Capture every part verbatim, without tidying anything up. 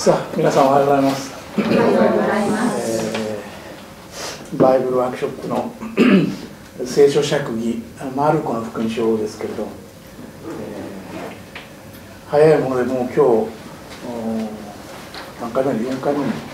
さあ、皆さんおはようございます。 おはようございます。 えー、バイブルワークショップの聖書釈義マルコの福音書ですけれど、えー、早いものでもう今日何回目よんかいめですね。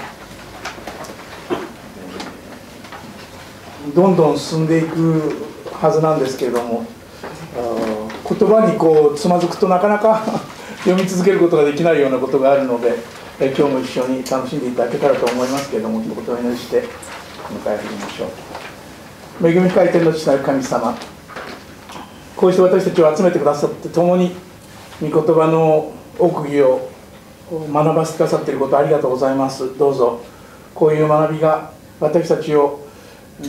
どんどん進んでいくはずなんですけれども、言葉にこうつまずくとなかなか読み続けることができないようなことがあるので、え今日も一緒に楽しんでいただけたらと思いますけれども、一言お祈りして迎え入りましょう。恵み深い天の父なる神様、こうして私たちを集めてくださって共に御言葉の奥義を学ばせてくださっていることありがとうございます。どうぞこういう学びが私たちを、うん、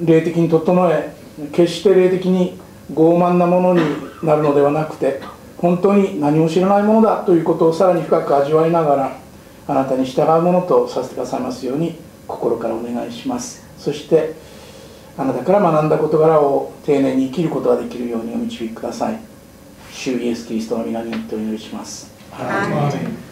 霊的に整え、決して霊的に傲慢なものになるのではなくて、本当に何も知らないものだということをさらに深く味わいながら、あなたに従うものとさせてくださいますように心からお願いします。そしてあなたから学んだ事柄を丁寧に生きることができるようにお導きください。主イエス・キリストの皆によってお祈りします。アーメン。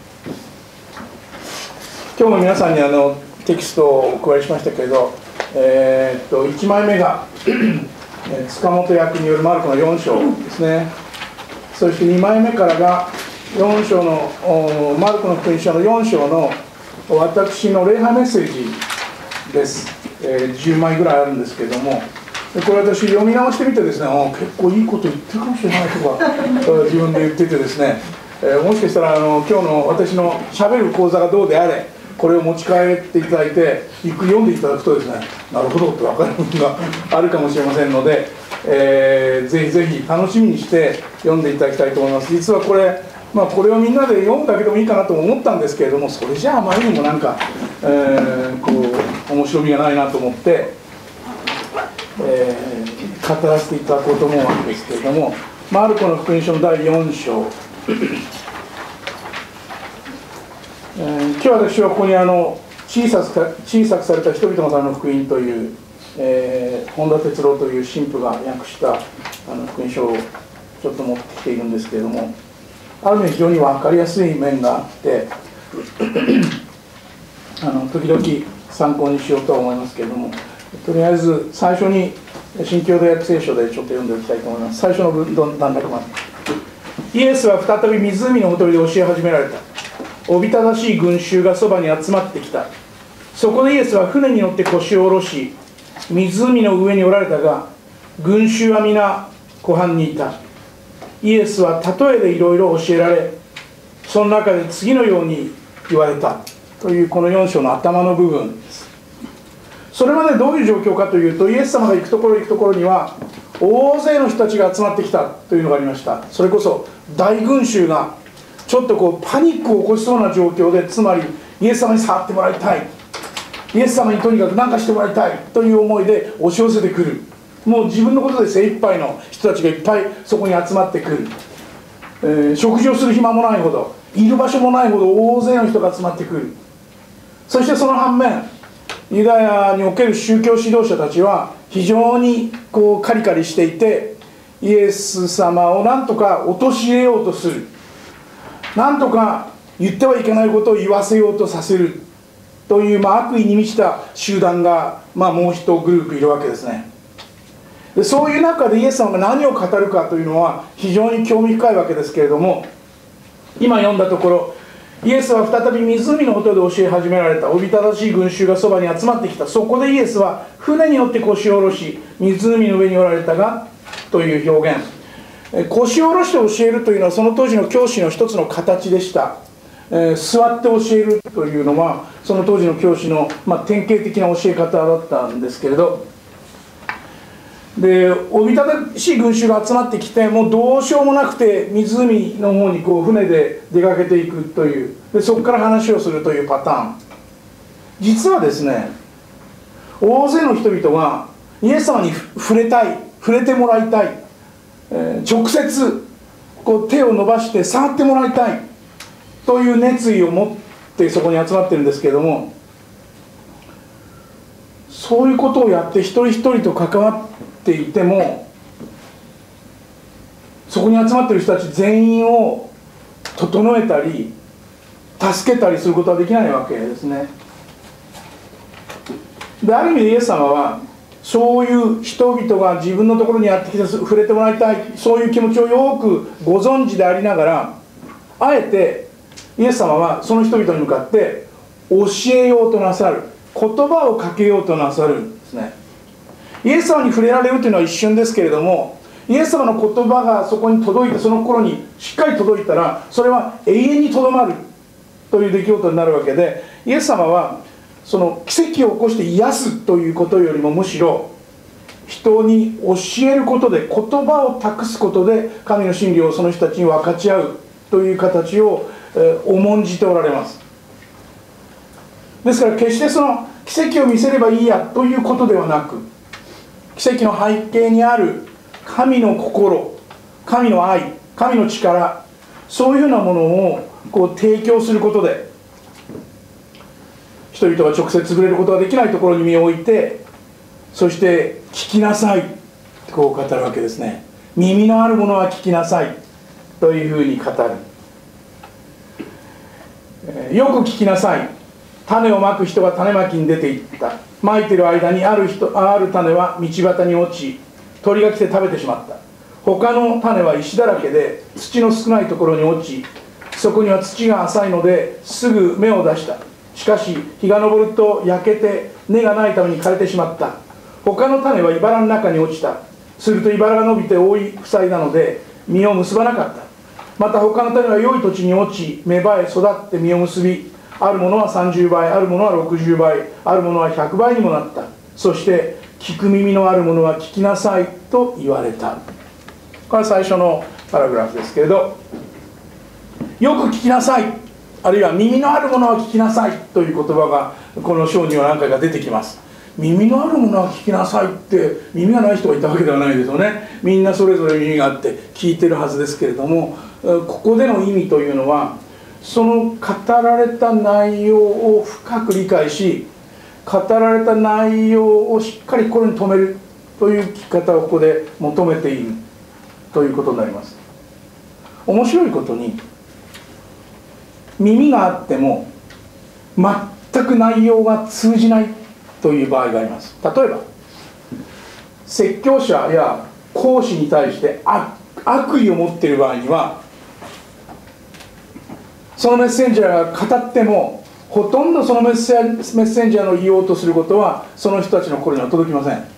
今日も皆さんにあのテキストをお配りしましたけれど、えー、っといちまいめが塚本役によるマルコのよん章ですね。そしてにまいめからがよん章のマルコの福音書のよん章の私の礼拝メッセージです、えー、じゅうまいぐらいあるんですけれども、これ私読み直してみてですね、あ結構いいこと言ってるかもしれないとか自分で言っててですね、えー、もしかしたらあの今日の私のしゃべる講座がどうであれこれを持ち帰っていただいてゆっくり読んでいただくとですね、なるほどって分かる部分があるかもしれませんので、えー、ぜひぜひ楽しみにして読んでいただきたいと思います。実はこれ、まあ、これをみんなで読むだけでもいいかなと思ったんですけれども、それじゃああまりにもなんか、えー、こう面白みがないなと思って、えー、語らせていただこうと思うわけですけれども、マルコの福音書のだいよん章、えー、今日私はここにあの小さく小さくされた人々のための福音という、えー、本田哲郎という神父が訳したあの福音書をちょっと持ってきているんですけれども、ある面非常に分かりやすい面があってあの時々参考にしようとは思いますけれども、とりあえず最初に新共同訳聖書でちょっと読んでおきたいと思います。最初の文段落まで。イエスは再び湖のほとりで教え始められた。おびただしい群衆がそばに集まってきた。そこでイエスは船に乗って腰を下ろし、湖の上におられたが、群衆は皆湖畔にいた。イエスは例えでいろいろ教えられ、その中で次のように言われたというこのよん章の頭の部分です。それまでどういう状況かというと、イエス様が行くところ行くところには大勢の人たちが集まってきたというのがありました。それこそ大群衆がちょっとこうパニックを起こしそうな状況で、つまりイエス様に触ってもらいたい、イエス様にとにかく何かしてもらいたいという思いで押し寄せてくる。もう自分のことで精一杯の人たちがいっぱいそこに集まってくる、えー、食事をする暇もないほど、いる場所もないほど大勢の人が集まってくる。そしてその反面、ユダヤにおける宗教指導者たちは非常にこうカリカリしていて、イエス様を何とか陥れようとする、何とか言ってはいけないことを言わせようとさせるという、まあ、悪意に満ちた集団が、まあ、もう一グループいるわけですね。でそういう中でイエス様が何を語るかというのは非常に興味深いわけですけれども、今読んだところ、イエスは再び湖のほとりで教え始められた。おびただしい群衆がそばに集まってきた。そこでイエスは船に乗って腰を下ろし、湖の上におられたがという表現。腰を下ろして教えるというのはその当時の教師の一つの形でした。えー、座って教えるというのはその当時の教師の、まあ、典型的な教え方だったんですけれど、でおびただしい群衆が集まってきて、もうどうしようもなくて湖の方にこう船で出かけていくという、でそこから話をするというパターン。実はですね、大勢の人々がイエス様に触れたい、触れてもらいたい、えー、直接こう手を伸ばして触ってもらいたいという熱意を持ってそこに集まってるんですけれども、そういうことをやって一人一人と関わっていても、そこに集まっている人たち全員を整えたり助けたりすることはできないわけですね。である意味でイエス様はそういう人々が自分のところにやってきて触れてもらいたい、そういう気持ちをよくご存知でありながら、あえてイエス様はその人々に向かって教えようとなさる、言葉をかけようとなさるんですね。イエス様に触れられるというのは一瞬ですけれども、イエス様の言葉がそこに届いて、その心にしっかり届いたら、それは永遠にとどまるという出来事になるわけで、イエス様はその奇跡を起こして癒すということよりも、むしろ人に教えることで、言葉を託すことで神の真理をその人たちに分かち合うという形を、えー、重んじておられます。ですから決してその奇跡を見せればいいやということではなく、奇跡の背景にある神の心、神の愛、神の力、そういうようなものをこう提供することで、人々が直接触れることができないところに身を置いて、そして聞きなさいとこう語るわけですね。耳のあるものは聞きなさいというふうに語る。よく聞きなさい。種をまく人が種まきに出ていった。まいている間にある人ある種は道端に落ち、鳥が来て食べてしまった。他の種は石だらけで土の少ないところに落ち、そこには土が浅いのですぐ芽を出した。しかし日が昇ると焼けて根がないために枯れてしまった。他の種は茨の中に落ちた。すると茨が伸びて覆い塞いだので実を結ばなかった。また他の種は良い土地に落ち、芽生え育って実を結び、あるものはさんじゅうばい、あるものはろくじゅうばい、あるものはひゃくばいにもなった。そして聞く耳のあるものは聞きなさいと言われた。これは最初のパラグラフですけれど、よく聞きなさい、あるいは耳のあるものは聞きなさいという言葉がこの章には何回か出てきます。耳のあるものは聞きなさいって、耳がない人がいたわけではないですよね。みんなそれぞれ耳があって聞いてるはずですけれども、ここでの意味というのは、その語られた内容を深く理解し、語られた内容をしっかり心に留めるという聞き方をここで求めているということになります。面白いことに、耳があっても全く内容が通じないという場合があります。例えば説教者や講師に対して悪意を持っている場合には、そのメッセンジャーが語ってもほとんどそのメッセメッセンジャーの言おうとすることはその人たちの心には届きません。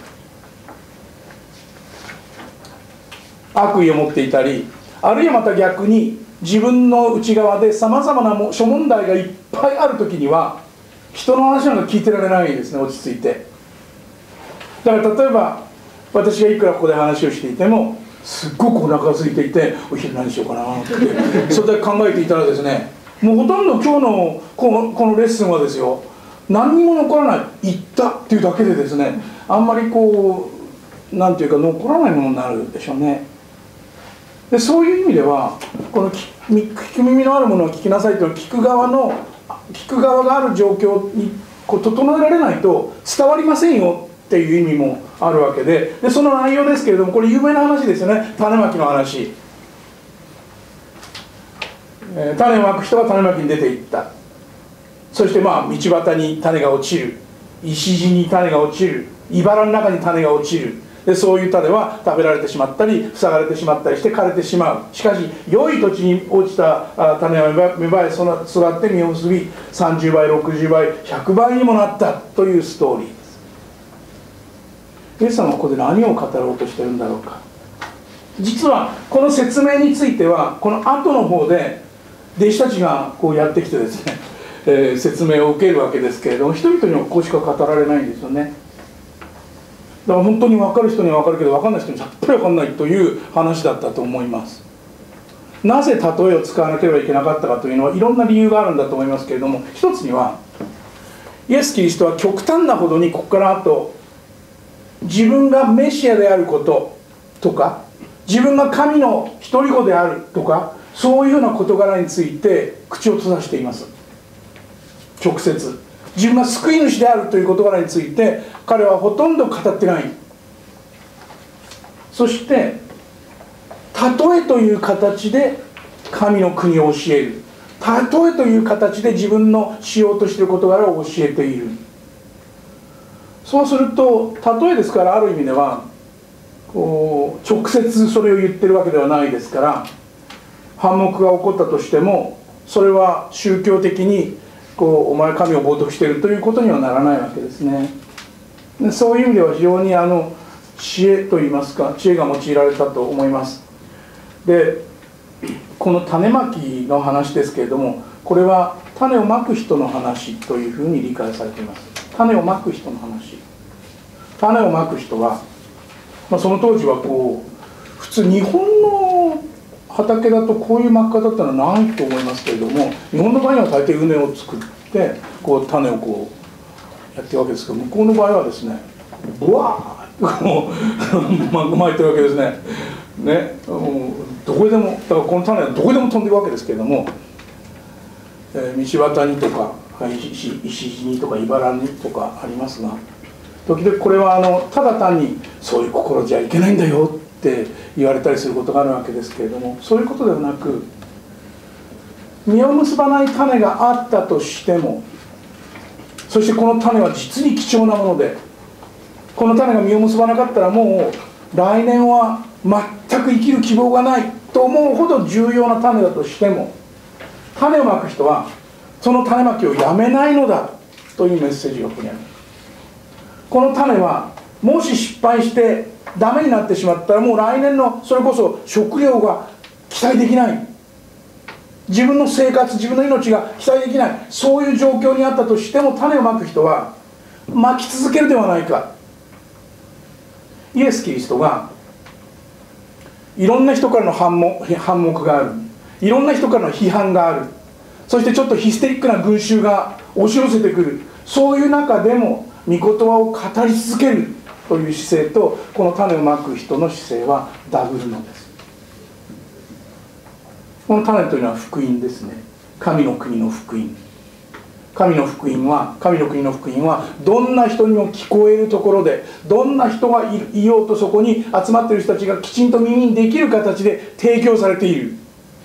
悪意を持っていたり、あるいはまた逆に自分の内側でさまざまな諸問題がいっぱいある時には人の話なんか聞いてられないですね、落ち着いて。だから例えば私がいくらここで話をしていても、すっごくお腹が空いていて、お昼何しようかなってそれだけ考えていたらですね、もうほとんど今日のこの、このレッスンはですよ、何にも残らない、言ったっていうだけでですね、あんまりこうなんていうか残らないものになるでしょうね。でそういう意味では、この聞く耳のあるものを聞きなさいというのは、聞く側の聞く側がある状況にこう整えられないと伝わりませんよっていう意味もあるわけで、でその内容ですけれども、これ有名な話ですよね、種まきの話。えー、種をまく人が種まきに出ていった。そしてまあ道端に種が落ちる、石地に種が落ちる、茨の中に種が落ちる。でそういう種は食べられてしまったり塞がれてしまったりして枯れてしまう。しかし良い土地に落ちた種は芽生え育って実を結び、さんじゅうばいろくじゅうばいひゃくばいにもなったというストーリーです。イエス様はここで何を語ろうとしているんだろうか。実はこの説明についてはこの後の方で弟子たちがこうやってきてですね、えー、説明を受けるわけですけれども、人々にはこうしか語られないんですよね。だから本当に分かる人には分かるけど、分かんない人にさっぱり分かんないという話だったと思います。なぜ例えを使わなければいけなかったかというのは、いろんな理由があるんだと思いますけれども、一つにはイエス・キリストは極端なほどにここからあと自分がメシアであることとか、自分が神の独り子であるとか、そういうような事柄について口を閉ざしています。直接自分が救い主であるという事柄について彼はほとんど語ってない。そして例えという形で神の国を教える、 例えという形で自分のしようとしている事柄を教えている。そうすると例えですから、ある意味ではこう直接それを言ってるわけではないですから、反目が起こったとしてもそれは宗教的にこうお前神を冒涜しているということにはならないわけですね。でそういう意味では非常にあの知恵といいますか、知恵が用いられたと思います。でこの種まきの話ですけれども、これは種をまく人の話というふうに理解されています。種をまく人の話。種をまく人は、まあ、その当時はこう普通日本の畑だとこういうまき方ってのはないと思いますけれども、日本の場合は大抵畝を作ってこう種をこうやってるわけですけど、向こうの場合はですね、ブワーッとこうまいてるわけですね。ね、どこでもだからこの種はどこでも飛んでいくわけですけれども、えー、道端にとか石地にとか茨にとかありますが、時々これはあのただ単にそういう心じゃいけないんだよって言われたりすることがあるわけですけれども、そういうことではなく、実を結ばない種があったとしても、そしてこの種は実に貴重なもので、この種が実を結ばなかったらもう来年は全く生きる希望がないと思うほど重要な種だとしても、種をまく人はその種まきをやめないのだというメッセージがここにある。この種はもし失敗してダメになってしまったら、もう来年のそれこそ食料が期待できない、自分の生活、自分の命が期待できない、そういう状況にあったとしても、種をまく人はまき続けるではないか。イエス・キリストがいろんな人からの反目、反目がある、いろんな人からの批判がある、そしてちょっとヒステリックな群衆が押し寄せてくる、そういう中でも御言葉を語り続けるという姿勢と、この種をまく人の姿勢はダブルのです。この種というのは福音ですね。神の国の福音。神の福音は、神の国の福音はどんな人にも聞こえるところで、どんな人がいようとそこに集まっている人たちがきちんと耳にできる形で提供されている。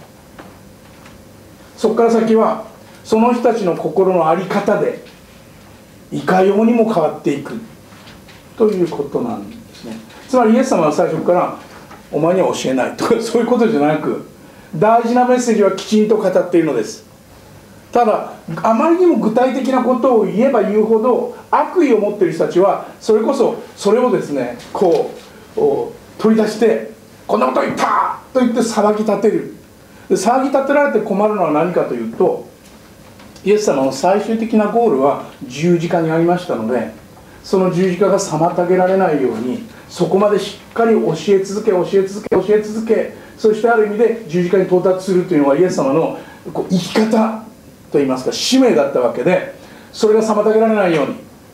そこから先はその人たちの心の在り方でいかようにも変わっていくということなんですね。つまりイエス様は最初からお前には教えないとかそういうことじゃなく、大事なメッセージはきちんと語っているのです。ただあまりにも具体的なことを言えば言うほど、悪意を持っている人たちはそれこそそれをですね、こう取り出してこんなこと言ったと言って騒ぎ立てる。で騒ぎ立てられて困るのは何かというと、イエス様の最終的なゴールは十字架にありましたので、その十字架が妨げられないように、そこまでしっかり教え続け教え続け教え続け、そしてある意味で十字架に到達するというのはイエス様のこう生き方といいますか使命だったわけで、それが妨げられないように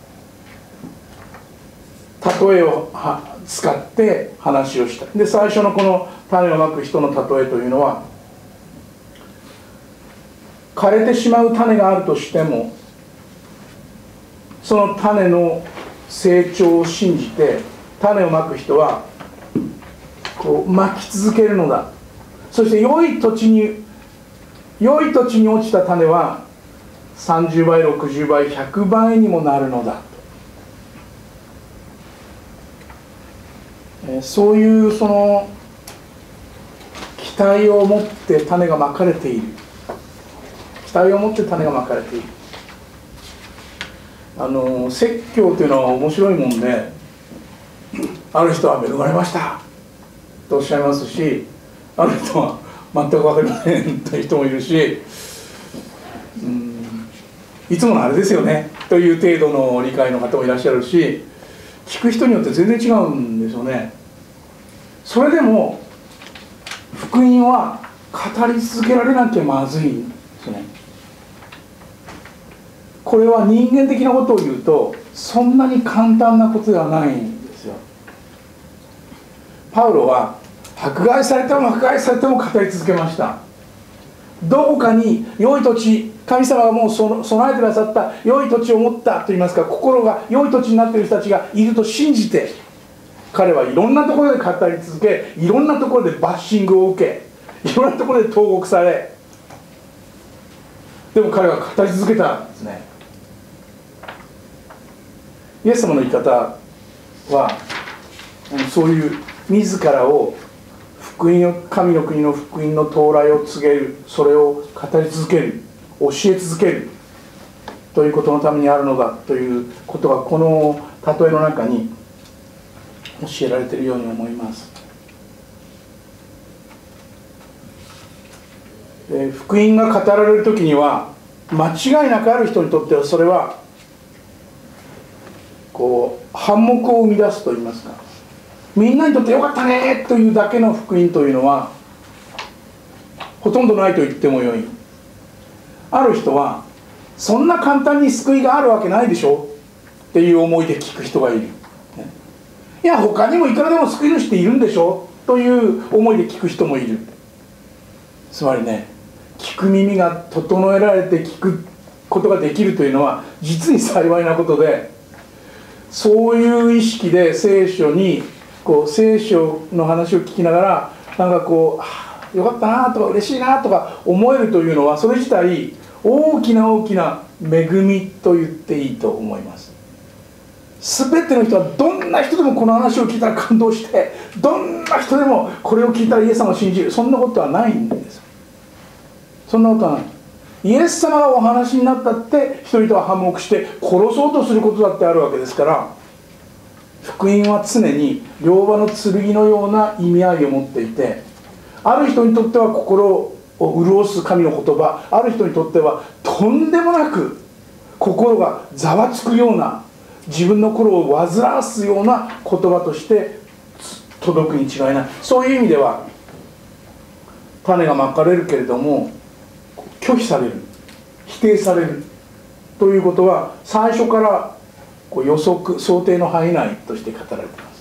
例えを使って話をした。で最初のこの種をまく人の例えというのは、枯れてしまう種があるとしても、その種の成長を信じて種をまく人はこうまき続けるのだ。そして良い土地に良い土地に落ちた種はさんじゅうばいろくじゅうばいひゃくばいにもなるのだ。そういうその期待を持って種がまかれている。期待を持って種がまかれている。あの説教というのは面白いもんで、ある人は恵まれましたとおっしゃいますし、ある人は全く分かりませんという人もいるし、うん、いつものあれですよねという程度の理解の方もいらっしゃるし、聞く人によって全然違うんですよね。それでも福音は語り続けられなきゃまずいんですね。これは人間的なことを言うとそんなに簡単なことではないんですよ。パウロは迫害されても迫害されても語り続けました。どこかに良い土地、神様がもう備えてくださった良い土地を持ったといいますか、心が良い土地になっている人たちがいると信じて、彼はいろんなところで語り続け、いろんなところでバッシングを受け、いろんなところで投獄され、 でも彼は語り続けたんですね。イエス様の言い方はそういう自らを福音を神の国の福音の到来を告げる、それを語り続ける、教え続けるということのためにあるのだということがこの例えの中に教えられているように思います。えー、福音が語られる時には間違いなくある人にとってはそれはこう反目を生み出すといいますか、みんなにとってよかったねというだけの福音というのはほとんどないと言ってもよい。ある人はそんな簡単に救いがあるわけないでしょっていう思いで聞く人がいる、ね、いや他にもいくらでも救い主っているんでしょという思いで聞く人もいる。つまりね、聞く耳が整えられて聞くことができるというのは実に幸いなことで、そういう意識で聖書にこう聖書の話を聞きながらなんかこう、はあ、よかったなとか嬉しいなとか思えるというのはそれ自体大きな大きな恵みと言っていいと思います。全ての人はどんな人でもこの話を聞いたら感動して、どんな人でもこれを聞いたらイエス様を信じる、そんなことはないんです。そんなことはない。イエス様がお話になったって人々は反目して殺そうとすることだってあるわけですから、福音は常に両刃の剣のような意味合いを持っていて、ある人にとっては心を潤す神の言葉、ある人にとってはとんでもなく心がざわつくような、自分の心を煩わすような言葉として届くに違いない。そういう意味では種がまかれるけれども拒否される、否定されるということは最初からこう予測想定の範囲内として語られています。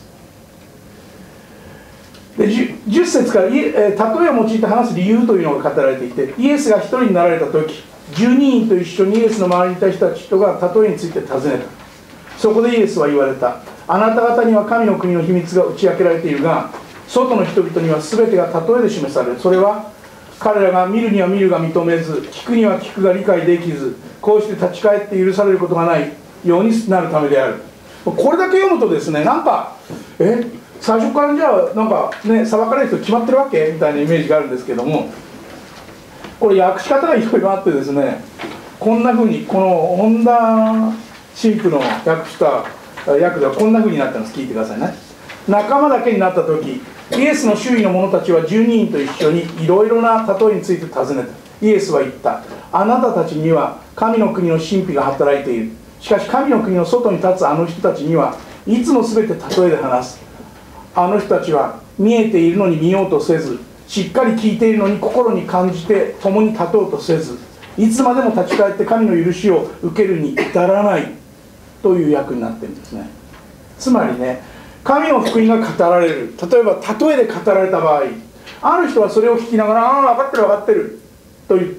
で 10, じゅっ節から例えを用いて話す理由というのが語られていて、イエスが一人になられた時じゅうににんと一緒にイエスの周りにいた人たちが例えについて尋ねた。そこでイエスは言われた。あなた方には神の国の秘密が打ち明けられているが、外の人々には全てが例えで示される。それは彼らが見るには見るが認めず、聞くには聞くが理解できず、こうして立ち返って許されることがないようになるためである。これだけ読むとですね、なんかえ最初からじゃあなんかね裁かれる人決まってるわけみたいなイメージがあるんですけども、これ訳し方がいろいろあってですね、こんな風にこの本田神父の訳した訳ではこんな風になってます。聞いてくださいね。仲間だけになった時、イエスの周囲の者たちはじゅうににんと一緒にいろいろな例えについて尋ねた。イエスは言った。あなたたちには神の国の神秘が働いている。しかし神の国の外に立つあの人たちにはいつも全て例えで話す。あの人たちは見えているのに見ようとせず、しっかり聞いているのに心に感じて共に立とうとせず、いつまでも立ち返って神の許しを受けるに至らないという訳になっているんですね。つまりね、神の福音が語られる、例えば例えで語られた場合、ある人はそれを聞きながら「ああ分かってる分かってる」と言って、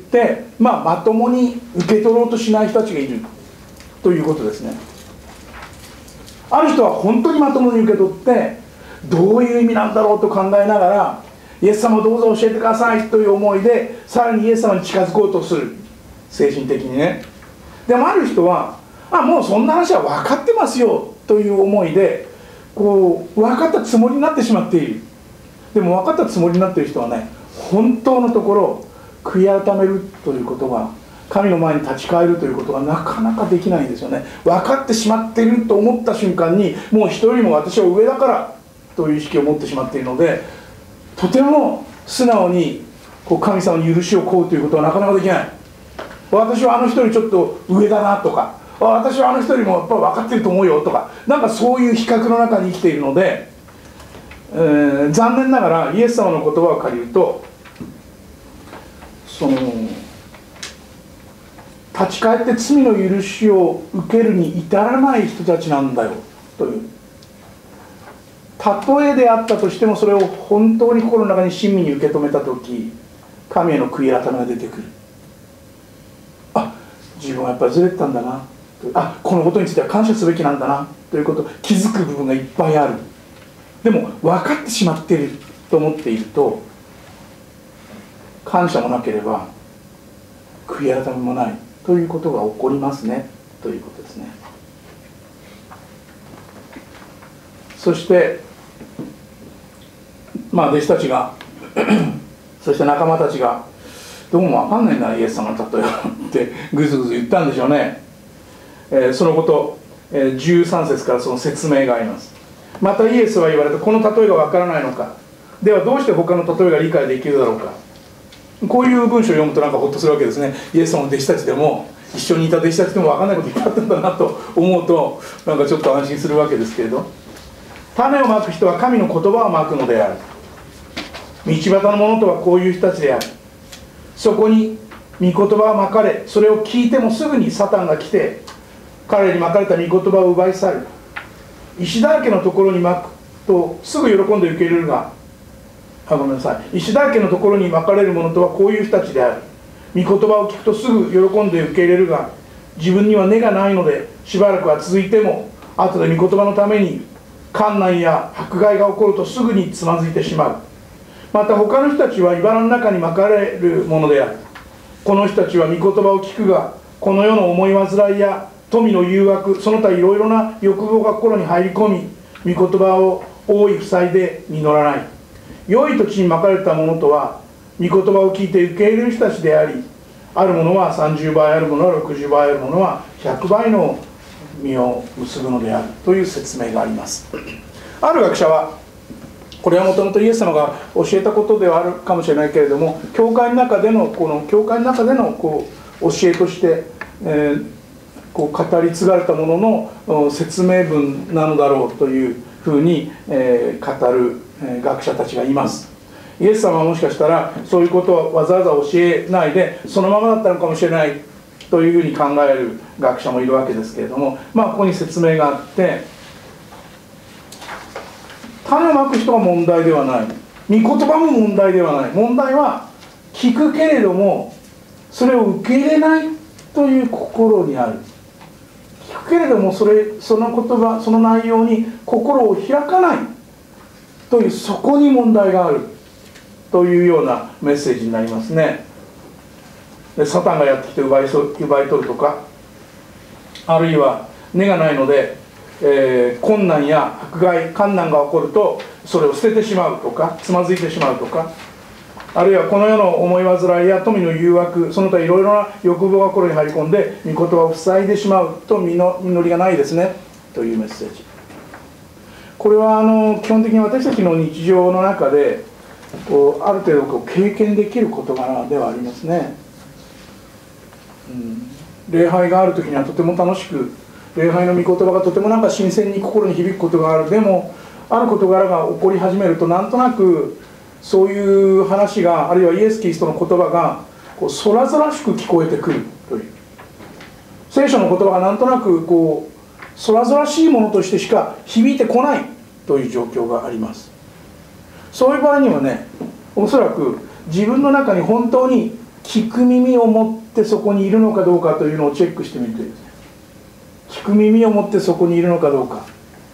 まあ、まともに受け取ろうとしない人たちがいるということですね。ある人は本当にまともに受け取ってどういう意味なんだろうと考えながら、イエス様どうぞ教えてくださいという思いでさらにイエス様に近づこうとする、精神的にね。でもある人はあもうそんな話は分かってますよという思いでこう分かったつもりになってしまっている。でも分かったつもりになっている人はね、本当のところ悔い改めるということが、神の前に立ち返るということがなかなかできないんですよね。分かってしまっていると思った瞬間にもう人よりも私は上だからという意識を持ってしまっているので、とても素直にこう神様に許しを請うということはなかなかできない。私はあの人よりちょっと上だなとか、私はあの人よりもやっぱり分かってると思うよとか、なんかそういう比較の中に生きているので、えー、残念ながらイエス様の言葉を借りると、その立ち返って罪の許しを受けるに至らない人たちなんだよという、例えであったとしてもそれを本当に心の中に親身に受け止めた時、神への悔い改めが出てくる。あ、自分はやっぱりずれてたんだな、あ、このことについては感謝すべきなんだなということを気づく部分がいっぱいある。でも分かってしまっていると思っていると、感謝もなければ悔い改めもないということが起こりますねということですね。そしてまあ弟子たちがそして仲間たちがどうも分かんないんだイエス様の例えはってぐずぐず言ったんでしょうね。えー、そのこと、えー、じゅうさん節からその説明があります。またイエスは言われた。この例えが分からないのか。ではどうして他の例えが理解できるだろうか。こういう文章を読むとなんかホッとするわけですね。イエス様の弟子たちでも一緒にいた弟子たちでも分かんないこと言ってあったんだなと思うとなんかちょっと安心するわけですけれど、種をまく人は神の言葉をまくのである。道端の者とはこういう人たちである。そこに御言葉をまかれ、それを聞いてもすぐにサタンが来て彼にまかれた御言葉を奪い去る。石だらけのところにまくとすぐ喜んで受け入れるが、あ、ごめんなさい、石だらけのところにまかれる者とはこういう人たちである。御言葉を聞くとすぐ喜んで受け入れるが、自分には根がないのでしばらくは続いても後で御言葉のために患難や迫害が起こるとすぐにつまずいてしまう。また他の人たちは茨の中にまかれるものである。この人たちは御言葉を聞くが、この世の思い煩いや富の誘惑、その他いろいろな欲望が心に入り込み、御言葉を覆い塞いで実らない。良い土地にまかれたものとは御言葉を聞いて受け入れる人たちであり、あるものはさんじゅうばい、あるものはろくじゅうばい、あるものはひゃくばいの実を結ぶのであるという説明があります。ある学者は、これはもともとイエス様が教えたことではあるかもしれないけれども、教会の中でのこの教会の中でのこう教えとして、えー、こう語り継がれたものの説明文なのだろうというふうに、えー、語る、えー、学者たちがいます。イエス様はもしかしたらそういうことをわざわざ教えないでそのままだったのかもしれないというふうに考える学者もいるわけですけれども、まあここに説明があって、種をまく人が問題ではない、御言葉も問題ではない。問題は聞くけれどもそれを受け入れないという心にある。聞くけれどもそれその言葉その内容に心を開かないという、そこに問題があるというようなメッセージになりますね。でサタンがやってきて奪いそ奪い取るとか、あるいは根がないので、えー、困難や迫害困難が起こるとそれを捨ててしまうとか、つまずいてしまうとか、あるいはこの世の思い煩いや富の誘惑、その他いろいろな欲望が心に入り込んで御言葉を塞いでしまうと実の実りがないですねというメッセージ。これはあの基本的に私たちの日常の中でこうある程度こう経験できる事柄ではありますね。うん、礼拝がある時にはとても楽しく、礼拝の御言葉がとてもなんか新鮮に心に響くことがある。でもある事柄が起こり始めるとなんとなくそういう話が、あるいはイエス・キリストの言葉がこう空々しく聞こえてくるという、聖書の言葉がなんとなくこう空々しいものとしてしか響いてこないという状況があります。そういう場合にはね、おそらく自分の中に本当に聞く耳を持ってそこにいるのかどうかというのをチェックしてみるといいですね。聞く耳を持ってそこにいるのかどうか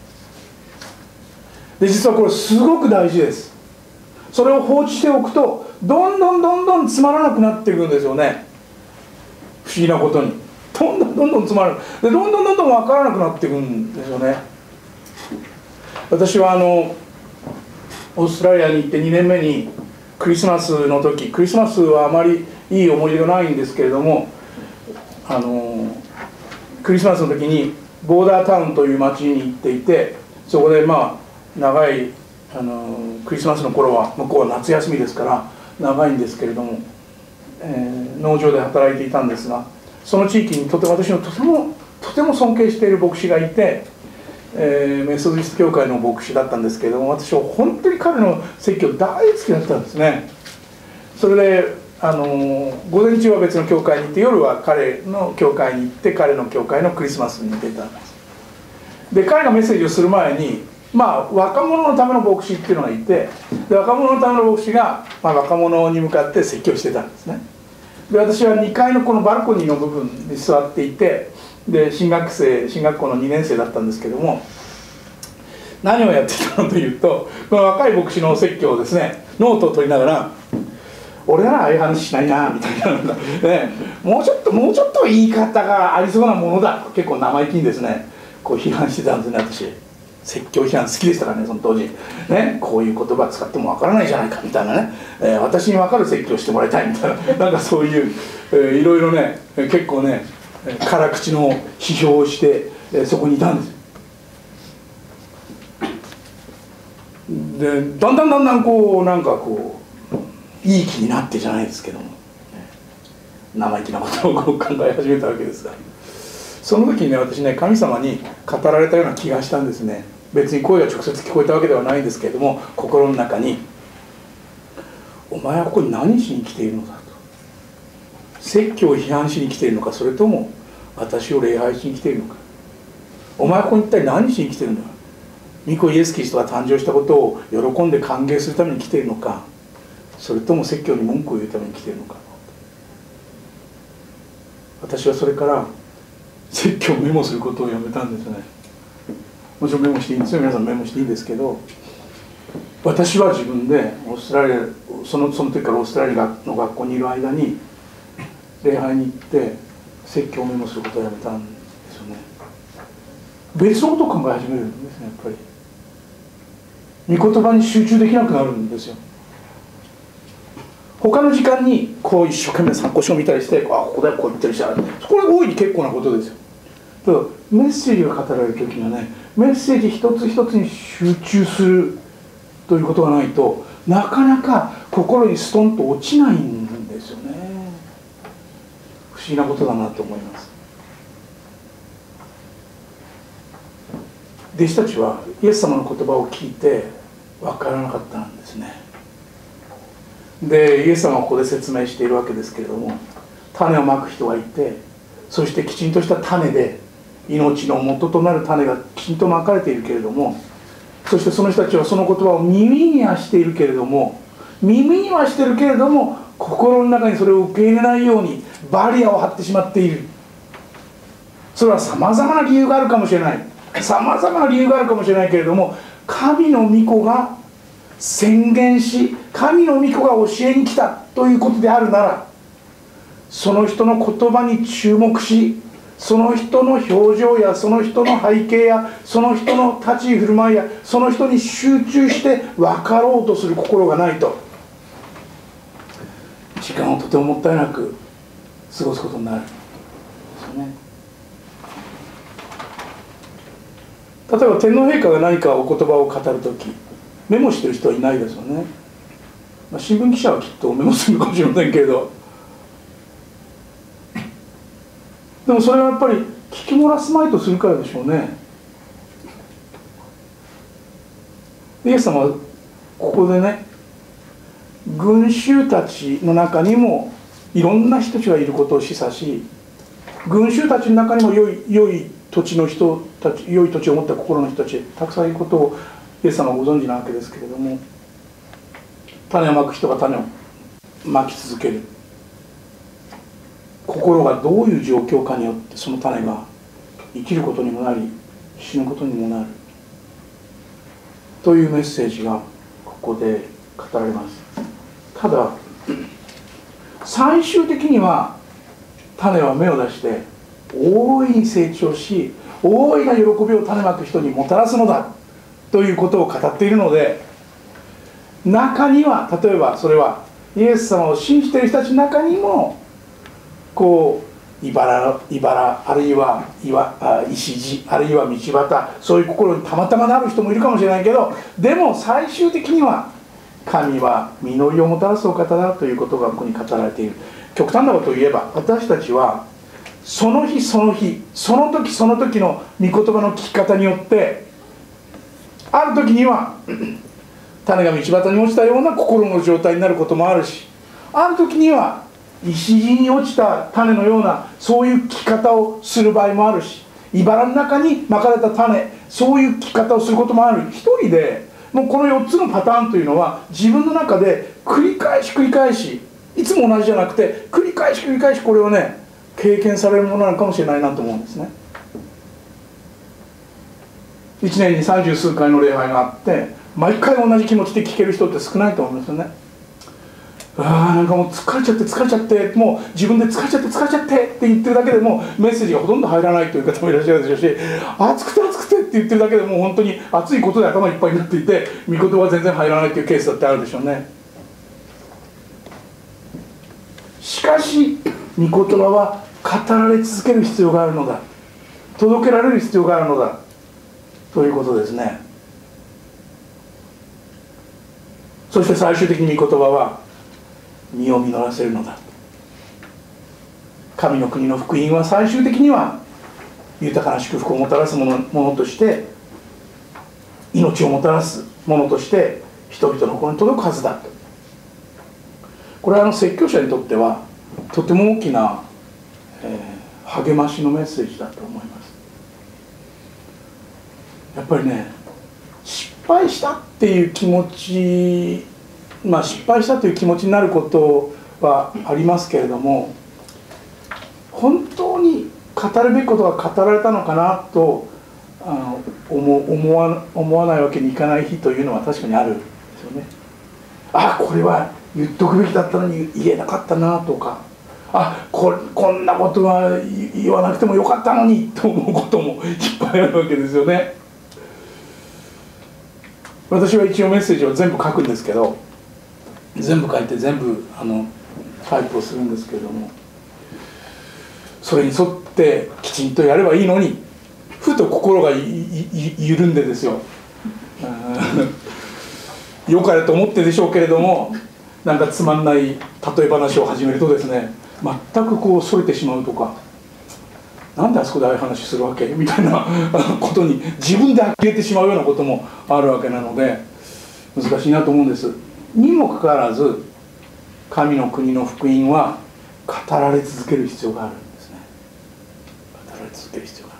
で、実はこれすごく大事です。それを放置しておくとどんどんどんどんつまらなくなっていくんですよね。不思議なことにどんどんどんどんつまらなくで、どんどんどんどん分からなくなっていくんですよね。私はあのオーストラリアに行ってにねんめにクリスマスの時、クリスマスはあまりいい思い出がないんですけれども、あのクリスマスの時にボーダータウンという町に行っていて、そこでまあ長いあのクリスマスの頃は向こうは夏休みですから長いんですけれども、えー、農場で働いていたんですが、その地域にとて私のとてもとても尊敬している牧師がいて、えー、メソディスト教会の牧師だったんですけれども、私は本当に彼の説教大好きだったんですね。それであの午前中は別の教会に行って、夜は彼の教会に行って彼の教会のクリスマスに出たんです。で彼がメッセージをする前に、まあ若者のための牧師っていうのがいて、で若者のための牧師が、まあ、若者に向かって説教してたんですね。で私はにかいのこのバルコニーの部分に座っていて、で新学生新学校のにねん生だったんですけども、何をやっていたのというと、この若い牧師の説教をですねノートを取りながら、 俺ならああいう話しないなみたいな、ね、もうちょっともうちょっと言い方がありそうなものだと結構生意気にですねこう批判してたんですね。私説教批判好きでしたからね、その当時ね。こういう言葉使ってもわからないじゃないかみたいなね、えー、私に分かる説教してもらいたいみたいななんかそういう、えー、いろいろね結構ね辛口の批評をして、えー、そこにいたんですよ。でだんだんだんだんこうなんかこういい気になってじゃないですけども、ね、生意気なことをこう考え始めたわけですが、その時にね私ね神様に語られたような気がしたんですね。別に声が直接聞こえたわけではないんですけれども、心の中に「お前はここに何しに来ているのだ」と。説教を批判しに来ているのか、それとも私を礼拝しに来ているのか。お前はここに一体何しに来ているのか。御子イエス・キリストが誕生したことを喜んで歓迎するために来ているのか、それとも説教に文句を言うために来ているのか。私はそれから説教をメモすることをやめたんですね。もちろんメモしていいんですよ、皆さんメモしていいんですけど、私は自分でオーストラリアその、その時からオーストラリアの学校にいる間に礼拝に行って説教をメモすることをやめたんですよね。別のことを考え始めるんですね。やっぱり御言葉に集中できなくなるんですよ。他の時間にこう一生懸命参考書を見たりして、あここだよこう言ってるし、これ大いに結構なことですよ。ただメッセージが語られる時にはね、メッセージ一つ一つに集中するということがないとなかなか心にストンと落ちないんですよね。不思議なことだなと思います。弟子たちはイエス様の言葉を聞いて分からなかったんですね。でイエス様はここで説明しているわけですけれども、種をまく人がいて、そしてきちんとした種で命の元となる種がきちんとまかれているけれども、そしてその人たちはその言葉を耳にはしているけれども耳にはしているけれども心の中にそれを受け入れないようにバリアを張ってしまっている。それはさまざまな理由があるかもしれない、さまざまな理由があるかもしれないけれども、神の御子が宣言し神の御子が教えに来たということであるなら、その人の言葉に注目し、その人の表情やその人の背景やその人の立ち居振る舞いやその人に集中して分かろうとする心がないと、時間をとてももったいなく過ごすことになるんですよね。例えば天皇陛下が何かお言葉を語るときメモしてる人はいないですよね。まあ、新聞記者はきっとメモするかもしれませんけれど、でもそれはやっぱり聞き漏らすまいとするからでしょうね。イエス様はここでね、群衆たちの中にもいろんな人たちがいることを示唆し、群衆たちの中にも良い良い土地の人たち、良い土地を持った心の人たちたくさんいることをイエス様はご存知なわけですけれども、種をまく人が種をまき続ける。心がどういう状況かによってその種が生きることにもなり死ぬことにもなるというメッセージがここで語られます。ただ最終的には種は芽を出して大いに成長し、大いな喜びを種まく人にもたらすのだということを語っているので、中には例えばそれはイエス様を信じている人たちの中にもこう茨茨あるいは岩あ石地あるいは道端、そういう心にたまたまなる人もいるかもしれないけど、でも最終的には神は実りをもたらすお方だということがここに語られている。極端なことを言えば、私たちはその日その日その時その時の御言葉の聞き方によって、ある時には種が道端に落ちたような心の状態になることもあるし、ある時には石地に落ちた種のようなそういう聞き方をする場合もあるし、茨の中にまかれた種、そういう聞き方をすることもある。一人でもうこのよっつのパターンというのは自分の中で繰り返し繰り返し、いつも同じじゃなくて繰り返し繰り返しこれをね経験されるものなのかもしれないなと思うんですね。いちねんにさんじゅうすうかいの礼拝があって毎回同じ気持ちで聞ける人って少ないと思うんですよね。 ああなんかもう疲れちゃって疲れちゃってもう自分で疲れちゃって疲れちゃってって言ってるだけでもうメッセージがほとんど入らないという方もいらっしゃるでしょうし、暑くて暑くてって言ってるだけでもう本当に暑いことで頭いっぱいになっていて御言葉は全然入らないというケースだってあるでしょうね。しかし御言葉は語られ続ける必要があるのだ、届けられる必要があるのだということですね。そして最終的に御言葉は実を実らせるのだ。神の国の福音は最終的には豊かな祝福をもたらすもの、ものとして命をもたらすものとして人々の心に届くはずだと。これはあの説教者にとってはとても大きな、えー、励ましのメッセージだと思います。やっぱりね、失敗したっていう気持ち、まあ失敗したという気持ちになることはありますけれども、本当に語るべきことが語られたのかなとあの 思, 思, わ思わないわけにいかない日というのは確かにあるんですよね。あ、これは言っとくべきだったのに言えなかったなとか、あ こ, こんなことは言わなくてもよかったのにと思うこともいっぱいあるわけですよね。私は一応メッセージを全部書くんですけど、全部書いて全部あのタイプをするんですけれども、それに沿ってきちんとやればいいのに、ふと心が緩んでですよ、よかれと思ってでしょうけれども、なんかつまんない例え話を始めるとですね、全くこうそれてしまうとか、なんであそこでああいう話するわけみたいなことに自分で呆れてしまうようなこともあるわけなので、難しいなと思うんです。にもかかわらず神の国の福音は語られ続ける必要があるんですね。語られ続ける必要が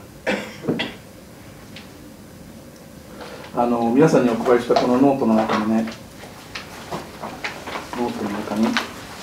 ある。あの皆さんにお配りしたこのノートの中にね、ノートの中に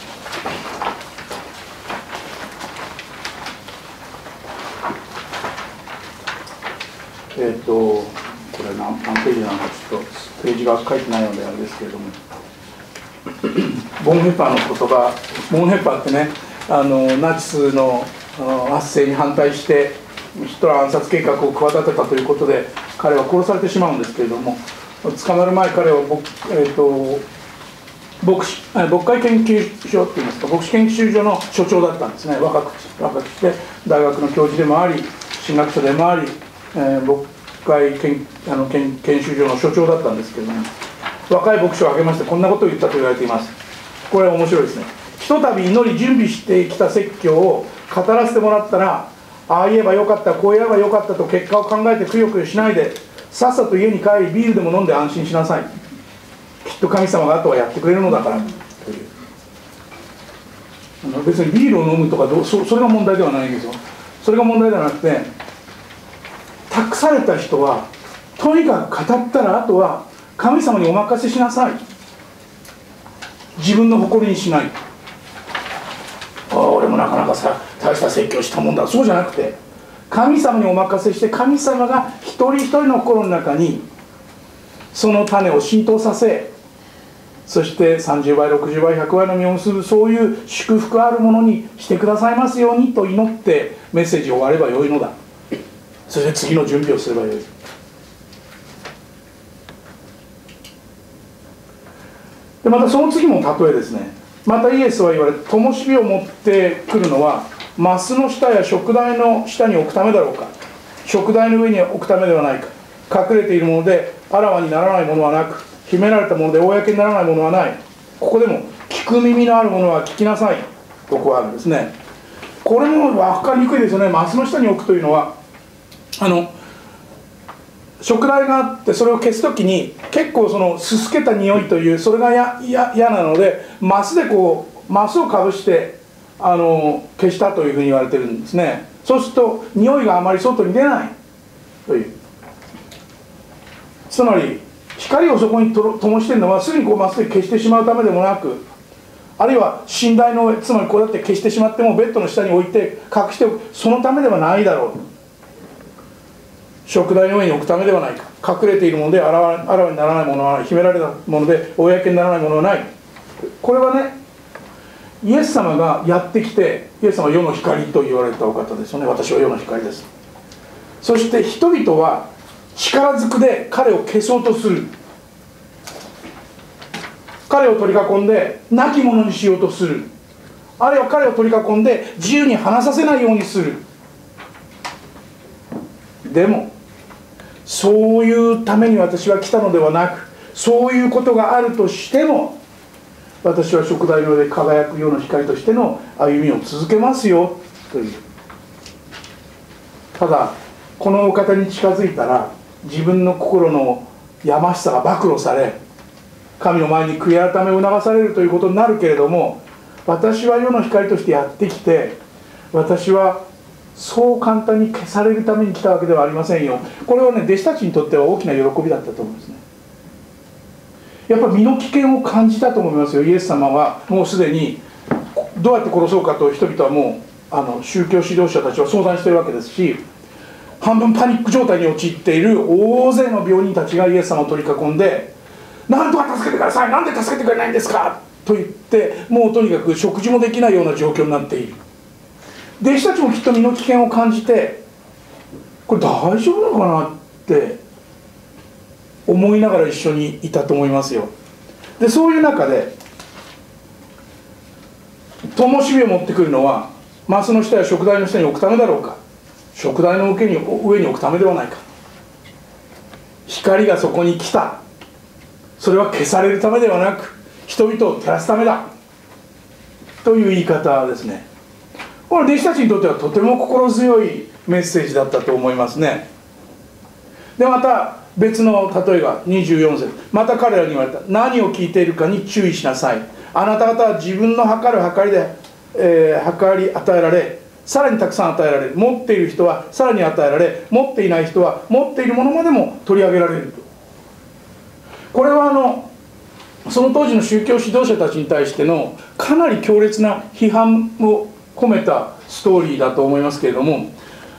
えっとこれ 何, 何ページなのかちょっとページが書いてないのであれですけれども、ボンヘッパーの言葉、ボンヘッパーってね、あのナチスの圧政に反対してヒトラー暗殺計画を企てたということで彼は殺されてしまうんですけれども、捕まる前彼は、えー、と牧師牧会研究所っていいますか、牧師研究所の所長だったんですね。若く若くして大学の教授でもあり神学者でもあり、えー、牧会研あの 研, 研修所の所長だったんですけれども、若い牧師を挙げましてこんなことを言ったと言われています。これは面白いですね。ひとたび祈り準備してきた説教を語らせてもらったら、ああ言えばよかった、こう言えばよかったと結果を考えてくよくよしないで、さっさと家に帰りビールでも飲んで安心しなさい。きっと神様があとはやってくれるのだからという。あの別にビールを飲むとかどう そ, それが問題ではないんですよ。それが問題ではなくて、託された人はとにかく語ったらあとは神様にお任せしなさい。自分の誇りにしない。ああ俺もなかなかさ大した説教したもんだ、そうじゃなくて、神様にお任せして神様が一人一人の心の中にその種を浸透させ、そしてさんじゅうばいろくじゅうばいひゃくばいの実を結ぶ、そういう祝福あるものにしてくださいますようにと祈ってメッセージを終わればよいのだ。そして次の準備をすればよい。でまたその次も例えですね。またイエスは言われ、灯火を持ってくるのはマスの下や食台の下に置くためだろうか、食台の上に置くためではないか。隠れているものであらわにならないものはなく、秘められたもので公にならないものはない。ここでも聞く耳のあるものは聞きなさいとこうあるんですね。これも分かりにくいですよね。マスの下に置くというのは、あの食台があってそれを消すときに結構そのすすけた匂いというそれがやや嫌なので、マスでこうマスをかぶしてあの消したというふうに言われてるんですね。そうすると匂いがあまり外に出ないという、つまり光をそこにと灯しているのはすぐにこうマスで消してしまうためでもなく、あるいは寝台の上、つまりこうやって消してしまってもベッドの下に置いて隠しておく、そのためではないだろう。食台の上に置くためではないか。隠れているものであらわにならないものはない、秘められたもので公にならないものはない。これはね、 イエス様がやってきて、イエス様は世の光と言われたお方ですよね。私は世の光です。そして人々は力ずくで彼を消そうとする。彼を取り囲んで亡き者にしようとする。あるいは彼を取り囲んで自由に話させないようにする。でもそういうために私は来たのではなく、そういうことがあるとしても、私は燭台の上で輝く世の光としての歩みを続けますよという。ただこのお方に近づいたら自分の心のやましさが暴露され、神の前に悔い改めを促されるということになるけれども、私は世の光としてやってきて、私はそう簡単に消されるために来たわけではありませんよ。これはね、弟子たちにとっては大きな喜びだったと思うんですね。やっぱり身の危険を感じたと思いますよ。イエス様はもうすでにどうやって殺そうかと人々はもうあの宗教指導者たちは相談しているわけですし、半分パニック状態に陥っている大勢の病人たちがイエス様を取り囲んで、なんとか助けてください、なんで助けてくれないんですかと言って、もうとにかく食事もできないような状況になっている。弟子たちもきっと身の危険を感じて、これ大丈夫なのかなって思いながら一緒にいたと思いますよ。でそういう中で灯火を持ってくるのはマスの下や燭台の下に置くためだろうか、燭台の上に上に置くためではないか。光がそこに来た、それは消されるためではなく人々を照らすためだという言い方ですね。これ弟子たちにとってはとても心強いメッセージだったと思いますね。でまた別の例えがにじゅうよん節、また彼らに言われた。何を聞いているかに注意しなさい。あなた方は自分の測る測りで、えー、測り与えられ、さらにたくさん与えられる。持っている人はさらに与えられ、持っていない人は持っているものまでも取り上げられると。これはあのその当時の宗教指導者たちに対してのかなり強烈な批判を込めたストーリーだと思いますけれども、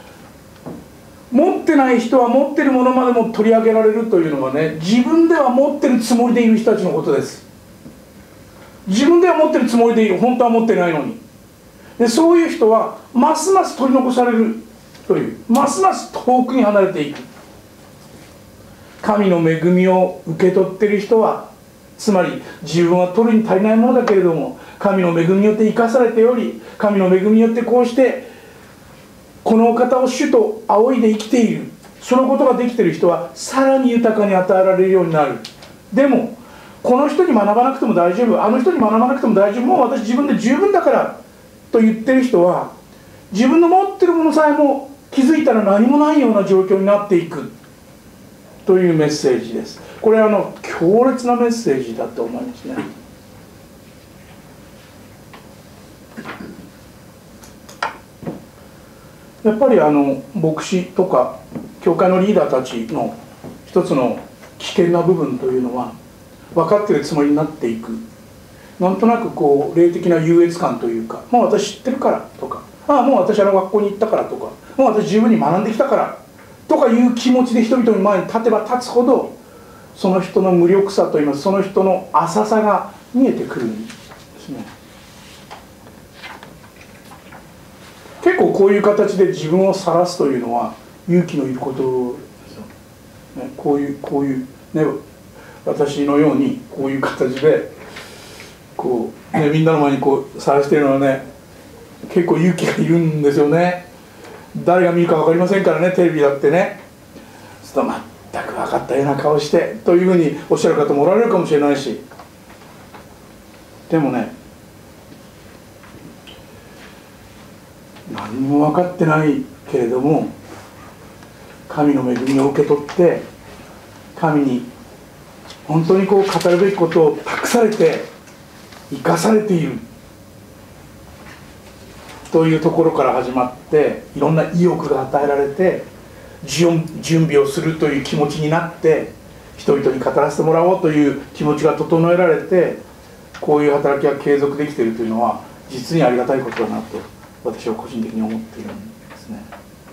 持ってない人は持ってるものまでも取り上げられるというのはね、自分では持ってるつもりでいる人たちのことです。自分では持ってるつもりでいる、本当は持ってないのに。でそういう人はますます取り残されるという、ますます遠くに離れていく。神の恵みを受け取っている人は、つまり自分は取るに足りないものだけれども神の恵みによって生かされており、神の恵みによってこうしてこのお方を主と仰いで生きている、そのことができている人はさらに豊かに与えられるようになる。でもこの人に学ばなくても大丈夫、あの人に学ばなくても大丈夫、もう私自分で十分だからと言ってる人は、自分の持ってるものさえも気づいたら何もないような状況になっていくというメッセージです。これはあの強烈なメッセージだと思いますね。やっぱりあの牧師とか教会のリーダーたちの一つの危険な部分というのは、分かっているつもりになっていく、なんとなくこう霊的な優越感というか、もう私知ってるからとか、ああもう私あの学校に行ったからとか、もう私十分に学んできたからとかいう気持ちで人々の前に立てば立つほど、その人の無力さといいます、その人の浅さが見えてくるんですね。結構こういう形で自分を晒すというのは勇気のいることですよ、ね、こういうこういうね、私のようにこういう形でこう、ね、みんなの前にこう晒しているのはね、結構勇気がいるんですよね。誰が見るか分かりませんからね、テレビだってね。ちょっと全く分かったような顔してというふうにおっしゃる方もおられるかもしれないし、でもね、何も分かってないけれども神の恵みを受け取って神に本当にこう語るべきことを託されて生かされているというところから始まって、いろんな意欲が与えられて準備をするという気持ちになって、人々に語らせてもらおうという気持ちが整えられて、こういう働きが継続できているというのは実にありがたいことだなと私は個人的に思っているんですね。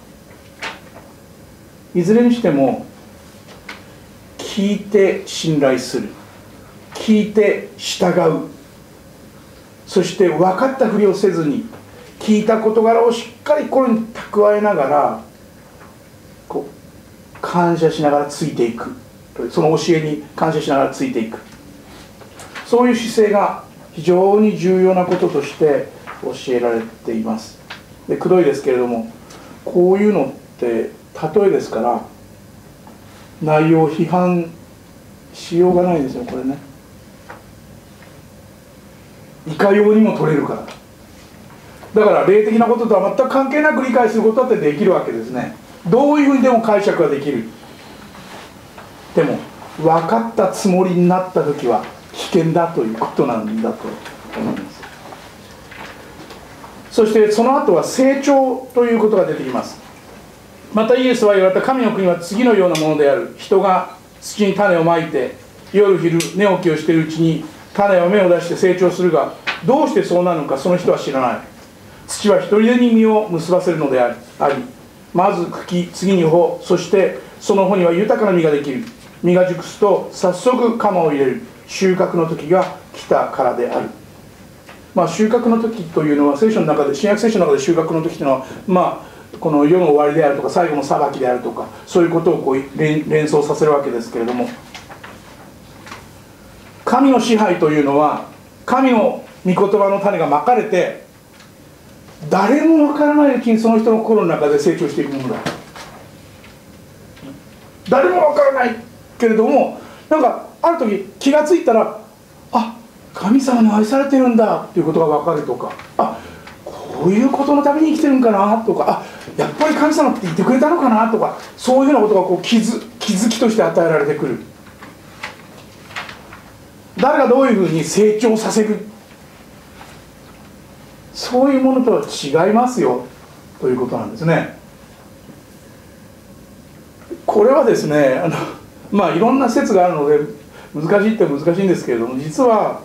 いずれにしても聞いて信頼する、聞いて従う、 そして分かったふりをせずに聞いた事柄をしっかり心に蓄えながらこう感謝しながらついていく、その教えに感謝しながらついていく、そういう姿勢が非常に重要なこととして教えられています。で、くどいですけれども、こういうのって例えですから内容を批判しようがないですよ、これね。いかようにも取れるから。だから霊的なこととは全く関係なく理解することだってできるわけですね。どういうふうにでも解釈ができる。でも分かったつもりになった時は危険だということなんだと思います。そしてその後は成長ということが出てきます。またイエスは言われた、神の国は次のようなものである。人が土に種をまいて夜昼寝起きをしているうちに種は芽を出して成長するが、どうしてそうなるのかその人は知らない。土は一人でに実を結ばせるのであり、まず茎、次に穂、そしてその穂には豊かな実ができる。実が熟すと早速鎌を入れる。収穫の時が来たからである。まあ、収穫の時というのは聖書の中で、新約聖書の中で収穫の時というのは、まあ、この世の終わりであるとか最後の裁きであるとか、そういうことをこう 連, 連想させるわけですけれども、神の支配というのは神の御言葉の種がまかれて誰もわからないうちにその人の心の中で成長していくものだ。誰もわからないけれども、なんかある時気がついたら、あ、神様に愛されてるんだっていうことがわかるとか、あ、こういうことのために生きてるんかなとか、あ、やっぱり神様って言ってくれたのかなとか、そういうようなことがこう気づ、気づきとして与えられてくる。誰がどういうふうに成長させる、そういうものとは違いますよということなんですね。これはですね、あのまあいろんな説があるので難しいって難しいんですけれども、実は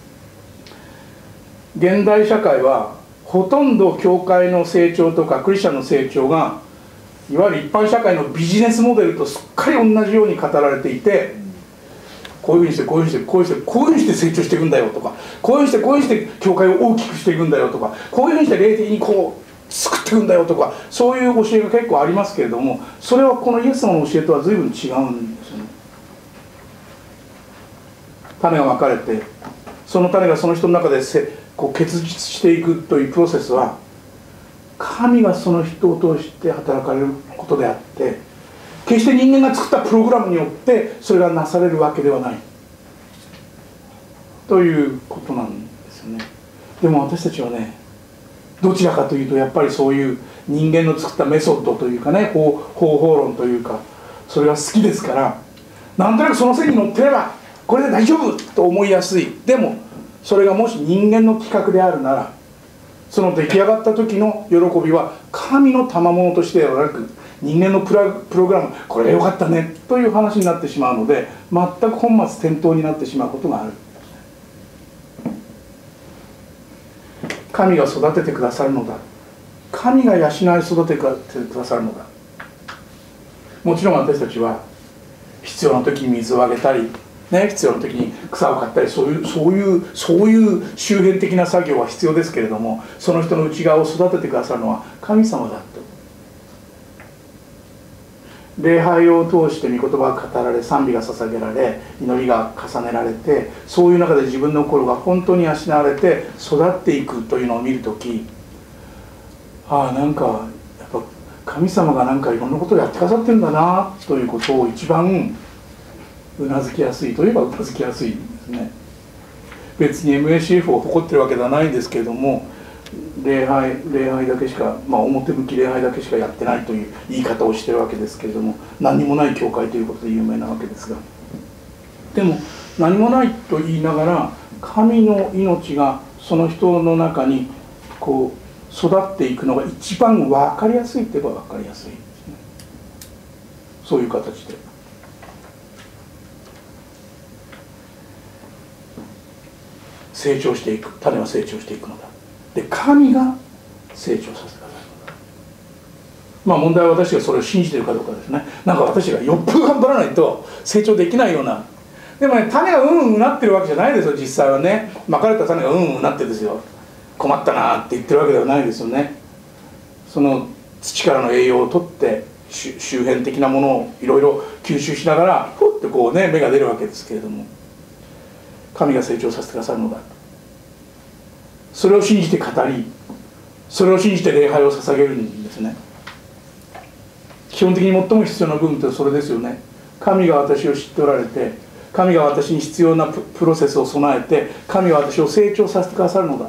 現代社会はほとんど教会の成長とかクリスチャンの成長がいわゆる一般社会のビジネスモデルとすっかり同じように語られていて、こういうふうにしてこういうふうにしてこういうふうにしてこういうふうにして成長していくんだよとか、こういうふうにしてこういうふうにして教会を大きくしていくんだよとか、こういうふうにして霊的にこう作っていくんだよとか、そういう教えが結構ありますけれども、それはこのイエス様の教えとは随分違うんですよね。種がまかれて、その種がその人の中でせこう結実していくというプロセスは神がその人を通して働かれることであって、決して人間が作ったプログラムによってそれがなされるわけではないということなんですよね。でも私たちはね、どちらかというとやっぱりそういう人間の作ったメソッドというかね、方, 方法論というか、それが好きですから、なんとなくその線に乗ってればこれで大丈夫と思いやすい。でもそれがもし人間の企画であるなら、その出来上がった時の喜びは神の賜物としてではなく、人間のプ ラ, プログラム、これが良かったねという話になってしまうので、全く本末転倒になってしまうことがある。神が育ててくださるのだ、神が養い育ててくださるのだ。もちろん私たちは必要な時に水をあげたり、ね、必要な時に草を刈ったり、そういうそういうそういう周辺的な作業は必要ですけれども、その人の内側を育ててくださるのは神様だと。礼拝を通して御言葉が語られ、賛美が捧げられ、祈りが重ねられて、そういう中で自分の心が本当に養われて育っていくというのを見るとき、ああ、なんかやっぱ神様がなんかいろんなことをやってくださってるんだなということを一番うなずきやすいといえばうなずきやすいんですね。別に エムエーシーエフ を誇ってるわけではないんですけれども、礼拝礼拝だけしか、まあ、表向き礼拝だけしかやってないという言い方をしてるわけですけれども、何にもない教会ということで有名なわけですが、でも何もないと言いながら神の命がその人の中にこう育っていくのが一番分かりやすいといえば分かりやすいですね。そういう形で成長していく、種は成長していくのだ。で、神が成長させてくださるのだ。まあ問題は私がそれを信じているかどうかですね。なんか私がよっぽど頑張らないと成長できないような、 でもね、種がうんうんうなってるわけじゃないですよ。実際はね、まかれた種がうんうんうなってですよ、困ったなって言ってるわけではないですよね。その土からの栄養を取って周辺的なものをいろいろ吸収しながらふってこうね、芽が出るわけですけれども、神が成長させてくださるのだ、それを信じて語り、それを信じて礼拝を捧げるんですね。基本的に最も必要な部分ってそれですよね。神が私を知っておられて、神が私に必要なプロセスを備えて、神が私を成長させてくださるのだ。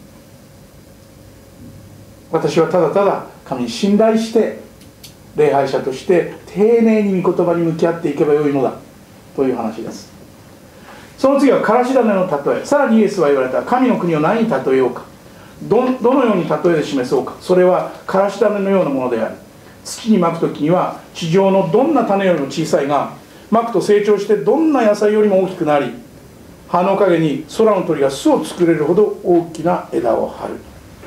私はただただ神に信頼して礼拝者として丁寧に御言葉に向き合っていけばよいのだという話です。その次はからし種の例え。さらにイエスは言われた。神の国を何に例えようか、 ど, どのように例えで示そうか。それはからし種のようなものである。土にまくときには地上のどんな種よりも小さいが、まくと成長してどんな野菜よりも大きくなり、葉の陰に空の鳥が巣を作れるほど大きな枝を張る。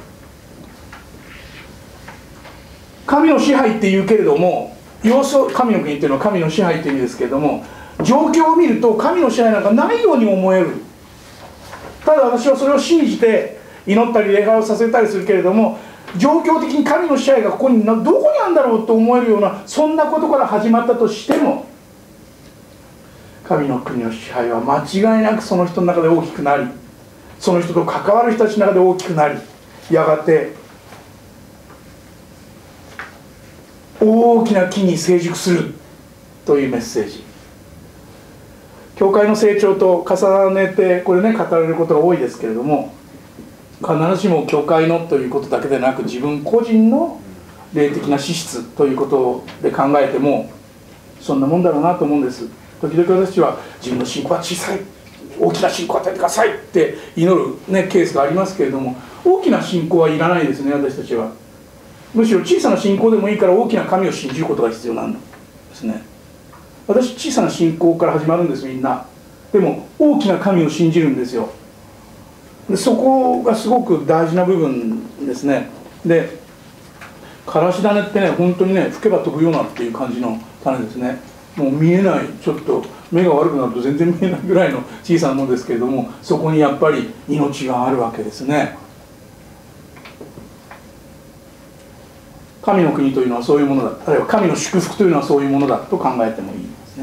神の支配って言うけれども、要する神の国っていうのは神の支配っていう意味ですけれども、状況を見ると神の支配なんかないように思える。ただ私はそれを信じて祈ったり礼拝をさせたりするけれども、状況的に神の支配がここにどこにあるんだろうと思えるような、そんなことから始まったとしても、神の国の支配は間違いなくその人の中で大きくなり、その人と関わる人たちの中で大きくなり、やがて大きな木に成熟するというメッセージ。教会の成長と重ねてこれね語られることが多いですけれども、必ずしも教会のということだけでなく、自分個人の霊的な資質ということで考えてもそんなもんだろうなと思うんです。時々私は自分の信仰は小さい、大きな信仰を与えてくださいって祈る、ね、ケースがありますけれども、大きな信仰はいらないですね。私たちはむしろ小さな信仰でもいいから大きな神を信じることが必要なんですね。私小さな信仰から始まるんです、みんな。でも大きな神を信じるんですよ。でそこがすごく大事な部分ですね。でからし種ってね、本当にね、吹けば飛ぶようなっていう感じの種ですね。もう見えない、ちょっと目が悪くなると全然見えないぐらいの小さなものですけれども、そこにやっぱり命があるわけですね。神の国というのはそういうものだ、あるいは神の祝福というのはそういうものだと考えてもいいんですね。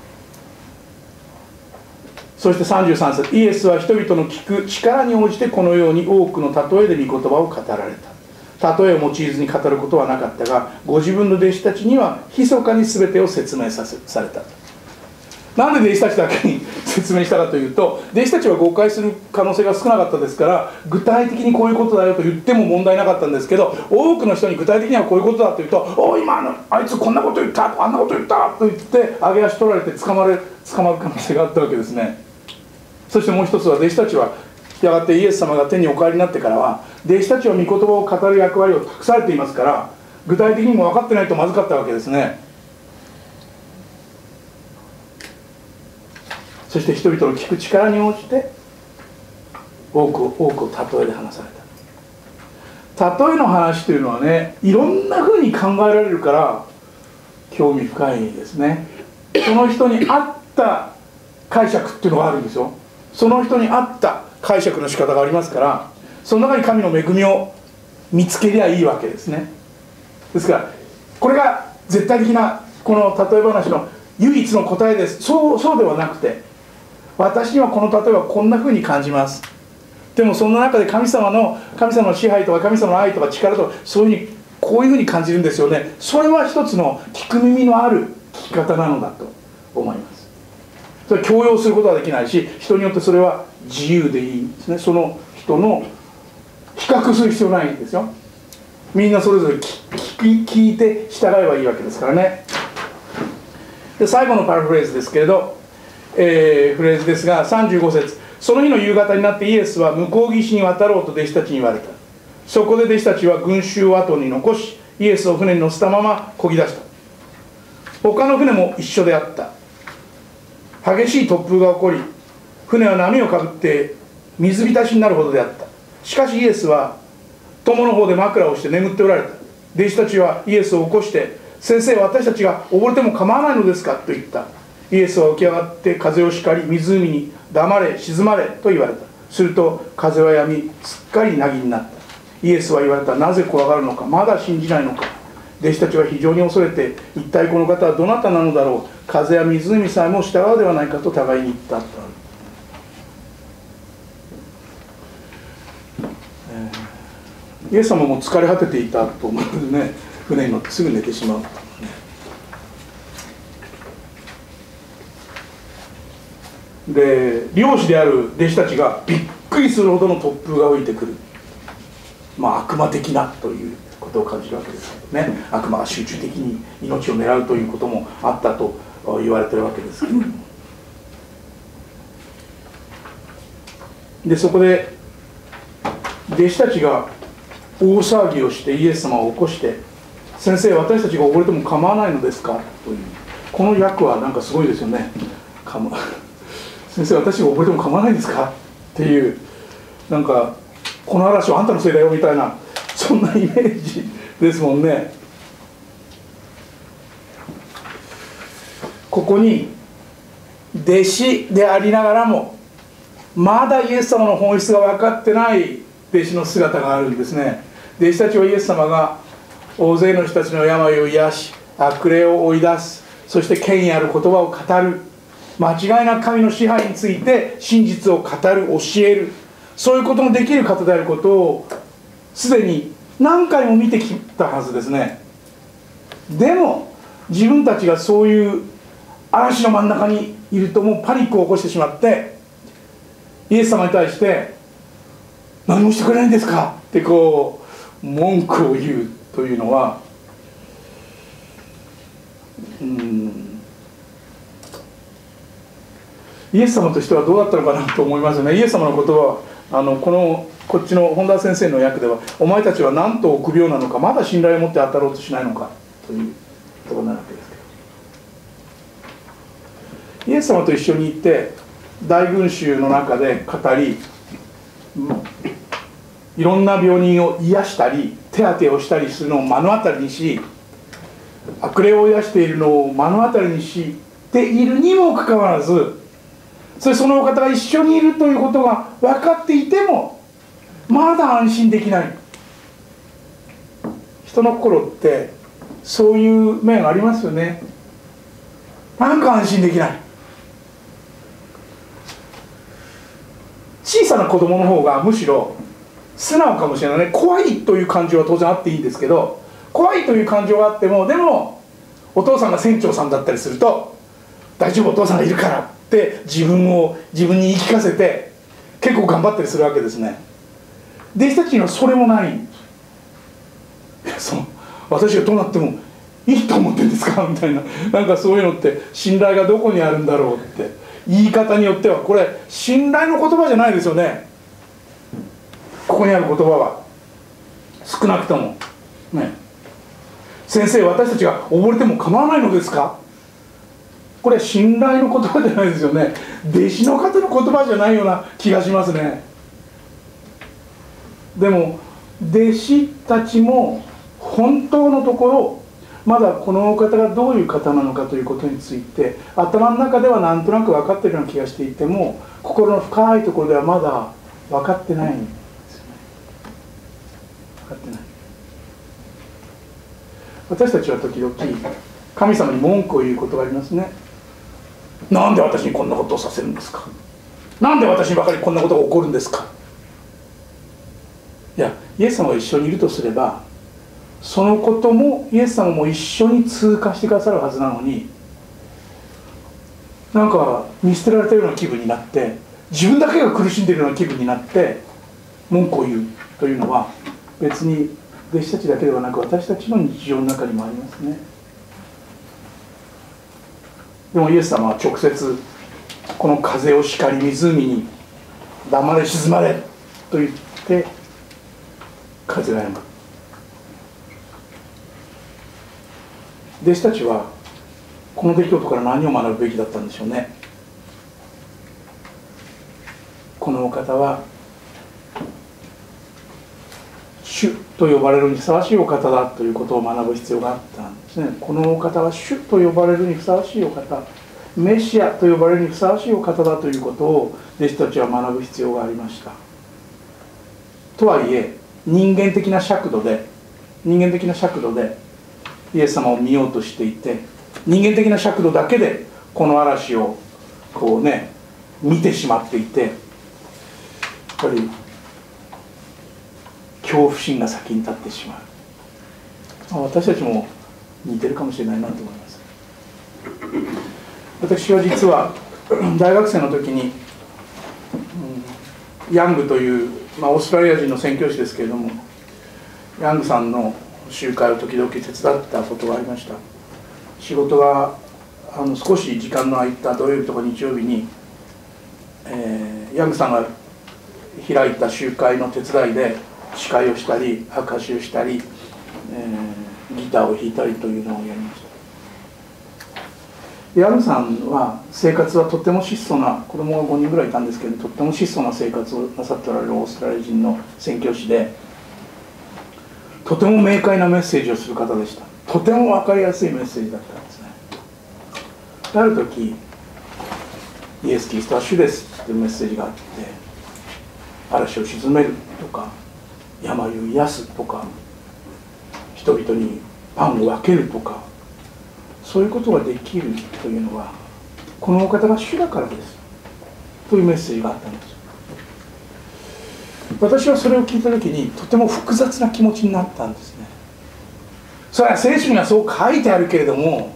そしてさんじゅうさん節、イエスは人々の聞く力に応じてこのように多くの例えで御言葉を語られた。例えを用いずに語ることはなかったが、ご自分の弟子たちには密かに全てを説明させされた。なんで弟子たちだけに説明したかというと、弟子たちは誤解する可能性が少なかったですから、具体的にこういうことだよと言っても問題なかったんですけど、多くの人に具体的にはこういうことだと言うと、おい今のあいつこんなこと言った、あんなこと言ったと言って上げ足取られて捕まる捕まる可能性があったわけですね。そしてもう一つは、弟子たちはやがてイエス様が天にお帰りになってからは、弟子たちは御言葉を語る役割を託されていますから、具体的にも分かってないとまずかったわけですね。そして人々の聞く力に応じて多く多くを例えで話された。例えの話というのはね、いろんなふうに考えられるから興味深いですね。その人に合った解釈っていうのがあるんですよ。その人に合った解釈の仕方がありますから、その中に神の恵みを見つけりゃいいわけですね。ですからこれが絶対的なこの例え話の唯一の答えです。そう、そうではなくて、私にはこの例えはこんなふうに感じます。でもその中で神様の神様の支配とか神様の愛とか力とか、そういうふうにこういうふうに感じるんですよね。それは一つの聞く耳のある聞き方なのだと思います。それは強要することはできないし、人によってそれは自由でいいんですね。その人の比較する必要ないんですよ。みんなそれぞれ 聞, 聞いて従えばいいわけですからね。で最後のパラフレーズですけれど、えー、フレーズですがさんじゅうご節、その日の夕方になってイエスは向こう岸に渡ろうと弟子たちに言われた。そこで弟子たちは群衆を後に残し、イエスを船に乗せたまま漕ぎ出した。他の船も一緒であった。激しい突風が起こり、船は波をかぶって水浸しになるほどであった。しかしイエスは友の方で枕をして眠っておられた。弟子たちはイエスを起こして、先生、私たちが溺れても構わないのですかと言った。 イエスは起き上がって風を叱り、湖に黙れ静まれと言われた。すると風はやみ、すっかり凪になった。イエスは言われた。なぜ怖がるのか、まだ信じないのか。弟子たちは非常に恐れて、一体この方はどなたなのだろう、風や湖さえも従うではないかと互いに言ったと。イエス様も疲れ果てていたと思うのでね、船に乗ってすぐ寝てしまう。で、漁師である弟子たちがびっくりするほどの突風が吹いてくる。まあ悪魔的なということを感じるわけですけどね。悪魔が集中的に命を狙うということもあったと言われてるわけですけど、でそこで弟子たちが大騒ぎをしてイエス様を起こして、先生、私たちが溺れても構わないのですかという、この訳はなんかすごいですよね。かま先生、私が溺れても構わないんですかっていう、なんかこの嵐はあんたのせいだよみたいな、そんなイメージですもんね。ここに弟子でありながらもまだイエス様の本質が分かってない弟子の姿があるんですね。弟子たちはイエス様が大勢の人たちの病を癒し、悪霊を追い出す、そして権威ある言葉を語る、間違いなく神の支配について真実を語る、教える、そういうことのできる方であることをすでに何回も見てきたはずですね。でも自分たちがそういう嵐の真ん中にいるともうパニックを起こしてしまって、イエス様に対して「何もしてくれないんですか?」ってこう文句を言うというのは、うんイエス様としてはどうだったのかなと思いますよね。イエス様の言葉はあのこのこっちの本田先生の訳では、お前たちは何と臆病なのか、まだ信頼を持って当たろうとしないのかというところになるわけですけど、イエス様と一緒に行って大群衆の中で語り、いろんな病人を癒したり手当てをしたりするのを目の当たりにし、悪霊を癒しているのを目の当たりにしているにもかかわらず、それそのお方が一緒にいるということが分かっていてもまだ安心できない。人の心ってそういう面ありますよね。なんか安心できない。小さな子供の方がむしろ素直かもしれないね。怖いという感情は当然あっていいんですけど、怖いという感情があっても、でもお父さんが船長さんだったりすると、大丈夫お父さんがいるからって自分を自分に言い聞かせて結構頑張ったりするわけですね。弟子たちにはそれもない。その私がどうなってもいいと思ってるんですかみたいな、なんかそういうのって信頼がどこにあるんだろうって、言い方によってはこれ信頼の言葉じゃないですよね。ここにある言葉は少なくともね、先生、私たちが溺れても構わないのですか、これ信頼の言葉じゃないですよね。弟子の方の言葉じゃないような気がしますね。でも弟子たちも本当のところまだこのお方がどういう方なのかということについて頭の中ではなんとなく分かっているような気がしていても、心の深いところではまだ分かってないんですよね。分かってない。私たちは時々神様に文句を言うことがありますね。なんで私にこんなことをさせるんですか、なんで私にばかりこんなことが起こるんですか。いや、イエス様が一緒にいるとすれば、そのこともイエス様も一緒に通過してくださるはずなのに、なんか見捨てられたような気分になって、自分だけが苦しんでいるような気分になって文句を言うというのは、別に弟子たちだけではなく私たちの日常の中にもありますね。でもイエス様は直接この風を叱り湖に黙れ静まれと言って風が止む。弟子たちはこの出来事から何を学ぶべきだったんでしょうね。このお方は主と呼ばれるにふさわしいお方だということを学ぶ必要があったんですね。このお方は主と呼ばれるにふさわしいお方、 メシアと呼ばれるにふさわしいお方だということを弟子たちは学ぶ必要がありました。とはいえ人間的な尺度で人間的な尺度でイエス様を見ようとしていて、人間的な尺度だけでこの嵐をこうね見てしまっていて、やっぱり恐怖心が先に立ってしまう。私たちも似てるかもしれないなと思います。私は実は大学生の時に、うん、ヤングという、まあ、オーストラリア人の宣教師ですけれども、ヤングさんの集会を時々手伝ったことがありました。仕事があの少し時間の空いた土曜日とか日曜日に、えー、ヤングさんが開いた集会の手伝いで司会をしたり証しをしたり、えー、ギターを弾いたりというのをやりました。ヤングさんは生活はとても質素な、子供がごにんぐらいいたんですけど、とっても質素な生活をなさっておられるオーストラリア人の宣教師で、とても明快なメッセージをする方でした。とても分かりやすいメッセージだったんですね。ある時イエス・キリストは主ですというメッセージがあって、嵐を鎮めるとか病を癒すとか人々にパンを分けるとか、そういうことができるというのはこのお方が主だからですというメッセージがあったんです。私はそれを聞いた時にとても複雑な気持ちになったんですね。それは聖書にはそう書いてあるけれども、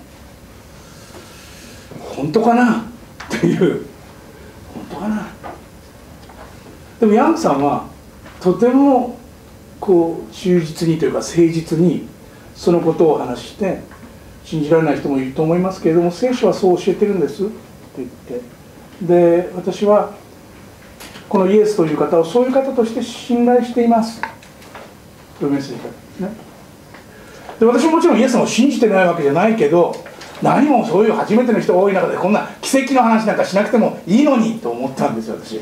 本当かなっていう、本当かな。でもヤングさんはとてもこう忠実にというか誠実にそのことを話して、信じられない人もいると思いますけれども、聖書はそう教えてるんですって言って、で私はこのイエスという方をそういう方として信頼していますというメッセージですね。で私ももちろんイエス様を信じてないわけじゃないけど、何もそういう初めての人が多い中でこんな奇跡の話なんかしなくてもいいのにと思ったんですよ、私。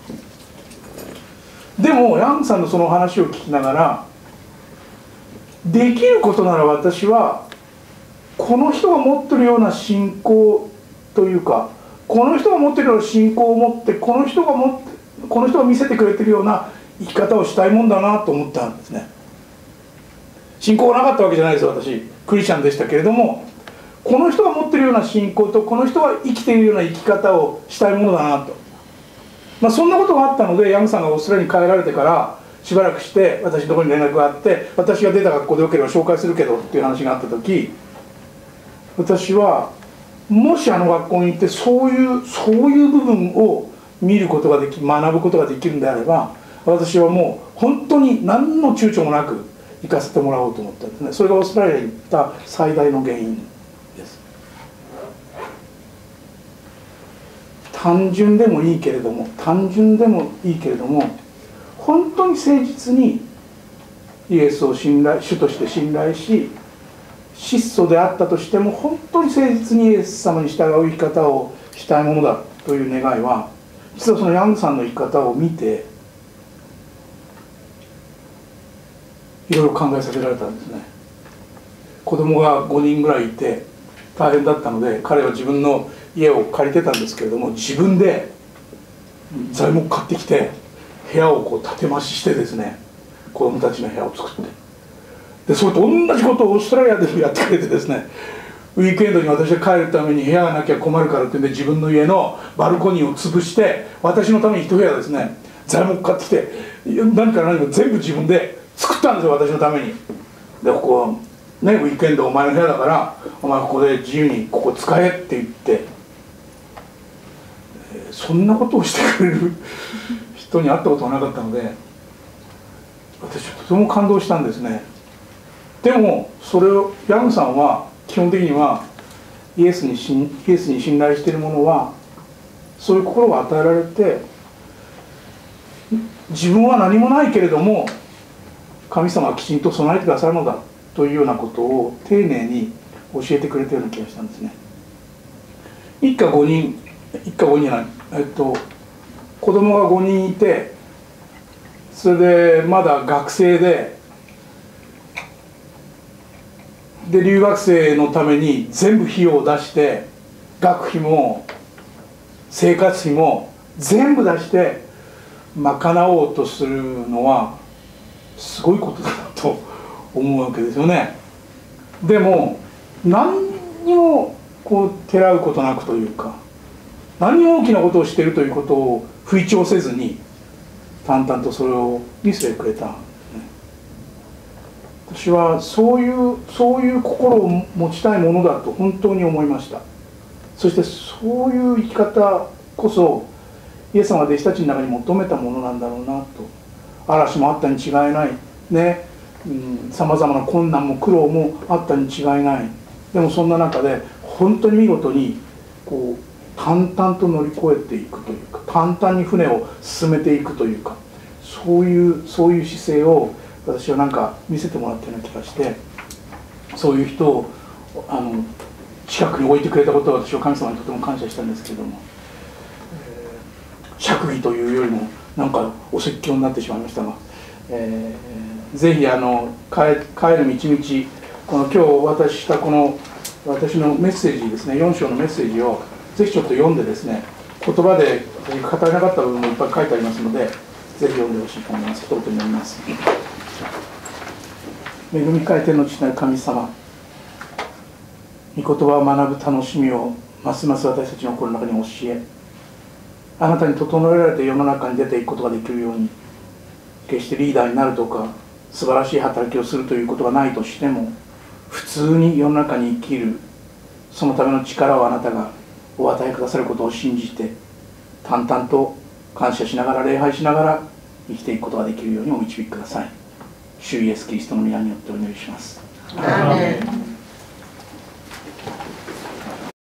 でもヤングさんのその話を聞きながら、できることなら私はこの人が持ってるような信仰というか、この人が持ってるような信仰を持って、この人が持ってこの人が見せてくれてるような生き方をしたいもんだなと思ったんですね。信仰がなかったわけじゃないですよ、私クリスチャンでしたけれども、この人が持ってるような信仰とこの人が生きているような生き方をしたいものだなと、まあ、そんなことがあったので、ヤングさんがオーストラリアに帰られてからしばらくして私のところに連絡があって、私が出た学校でよければ紹介するけどっていう話があった時、私はもしあの学校に行ってそういうそういう部分を見ることができ、学ぶことができるんであれば、私はもう本当に何の躊躇もなく行かせてもらおうと思ったんですね。それがオーストラリアに行った最大の原因です。単純でもいいけれども単純でもいいけれども本当に誠実にイエスを信頼主として信頼し、質素であったとしても本当に誠実にイエス様に従う生き方をしたいものだという願いは、実はそのヤングさんの生き方を見ていろいろ考えさせられたんですね。子供がごにんぐらいいて大変だったので、彼は自分の家を借りてたんですけれども、自分で材木買ってきて部屋をこう建て増ししてですね、子供たちの部屋を作って、でそれと同じことをオーストラリアでもやってくれてですね、ウィークエンドに私が帰るために部屋がなきゃ困るからっていうんで、自分の家のバルコニーを潰して私のために一部屋ですね材木買ってきて、何から何も全部自分で作ったんですよ、私のために。でここね、ウィークエンドお前の部屋だからお前ここで自由にここ使えって言って、えー、そんなことをしてくれる人に会ったことがなかったので、私はとても感動したんですね。でもそれをヤングさんは基本的にはイエスに信イエスに信頼している者はそういう心が与えられて、自分は何もないけれども神様はきちんと備えてくださるのだというようなことを丁寧に教えてくれたような気がしたんですね。一家ごにん一家ごにんじゃない、えっと子供がごにんいて、それでまだ学生でで留学生のために全部費用を出して学費も生活費も全部出して賄おうとするのはすごいことだなと思うわけですよね。でも何にもこうてらうことなくというか、何にも大きなことをしているということを吹聴せずに淡々とそれを見せてくれた。私はそういうそういう心を持ちたいものだと本当に思いました。そしてそういう生き方こそイエス様が弟子たちの中に求めたものなんだろうなと。嵐もあったに違いないね、さまざまな困難も苦労もあったに違いない。でもそんな中で本当に見事にこう淡々と乗り越えていくというか、淡々に船を進めていくというか、そういうそういう姿勢を私はなんか見せてもらったような気がして、そういう人をあの近くに置いてくれたことは私は神様にとても感謝したんですけれども、えー、釈義というよりもなんかお説教になってしまいましたが、えー、ぜひあの 帰, 帰る道々この今日お渡ししたこの私のメッセージですね、よん章のメッセージをぜひちょっと読んでですね、言葉で語れなかった部分もいっぱい書いてありますので、ぜひ読んでほしいと思います。一言になります。恵み深い天の父なる神様、御言葉を学ぶ楽しみをますます私たちの心の中に教え、あなたに整えられて世の中に出ていくことができるように、決してリーダーになるとか素晴らしい働きをするということがないとしても、普通に世の中に生きるそのための力をあなたがお与えくださることを信じて、淡々と感謝しながら礼拝しながら生きていくことができるようにお導きください。主イエスキリストの皆によってお祈りします。アーメン。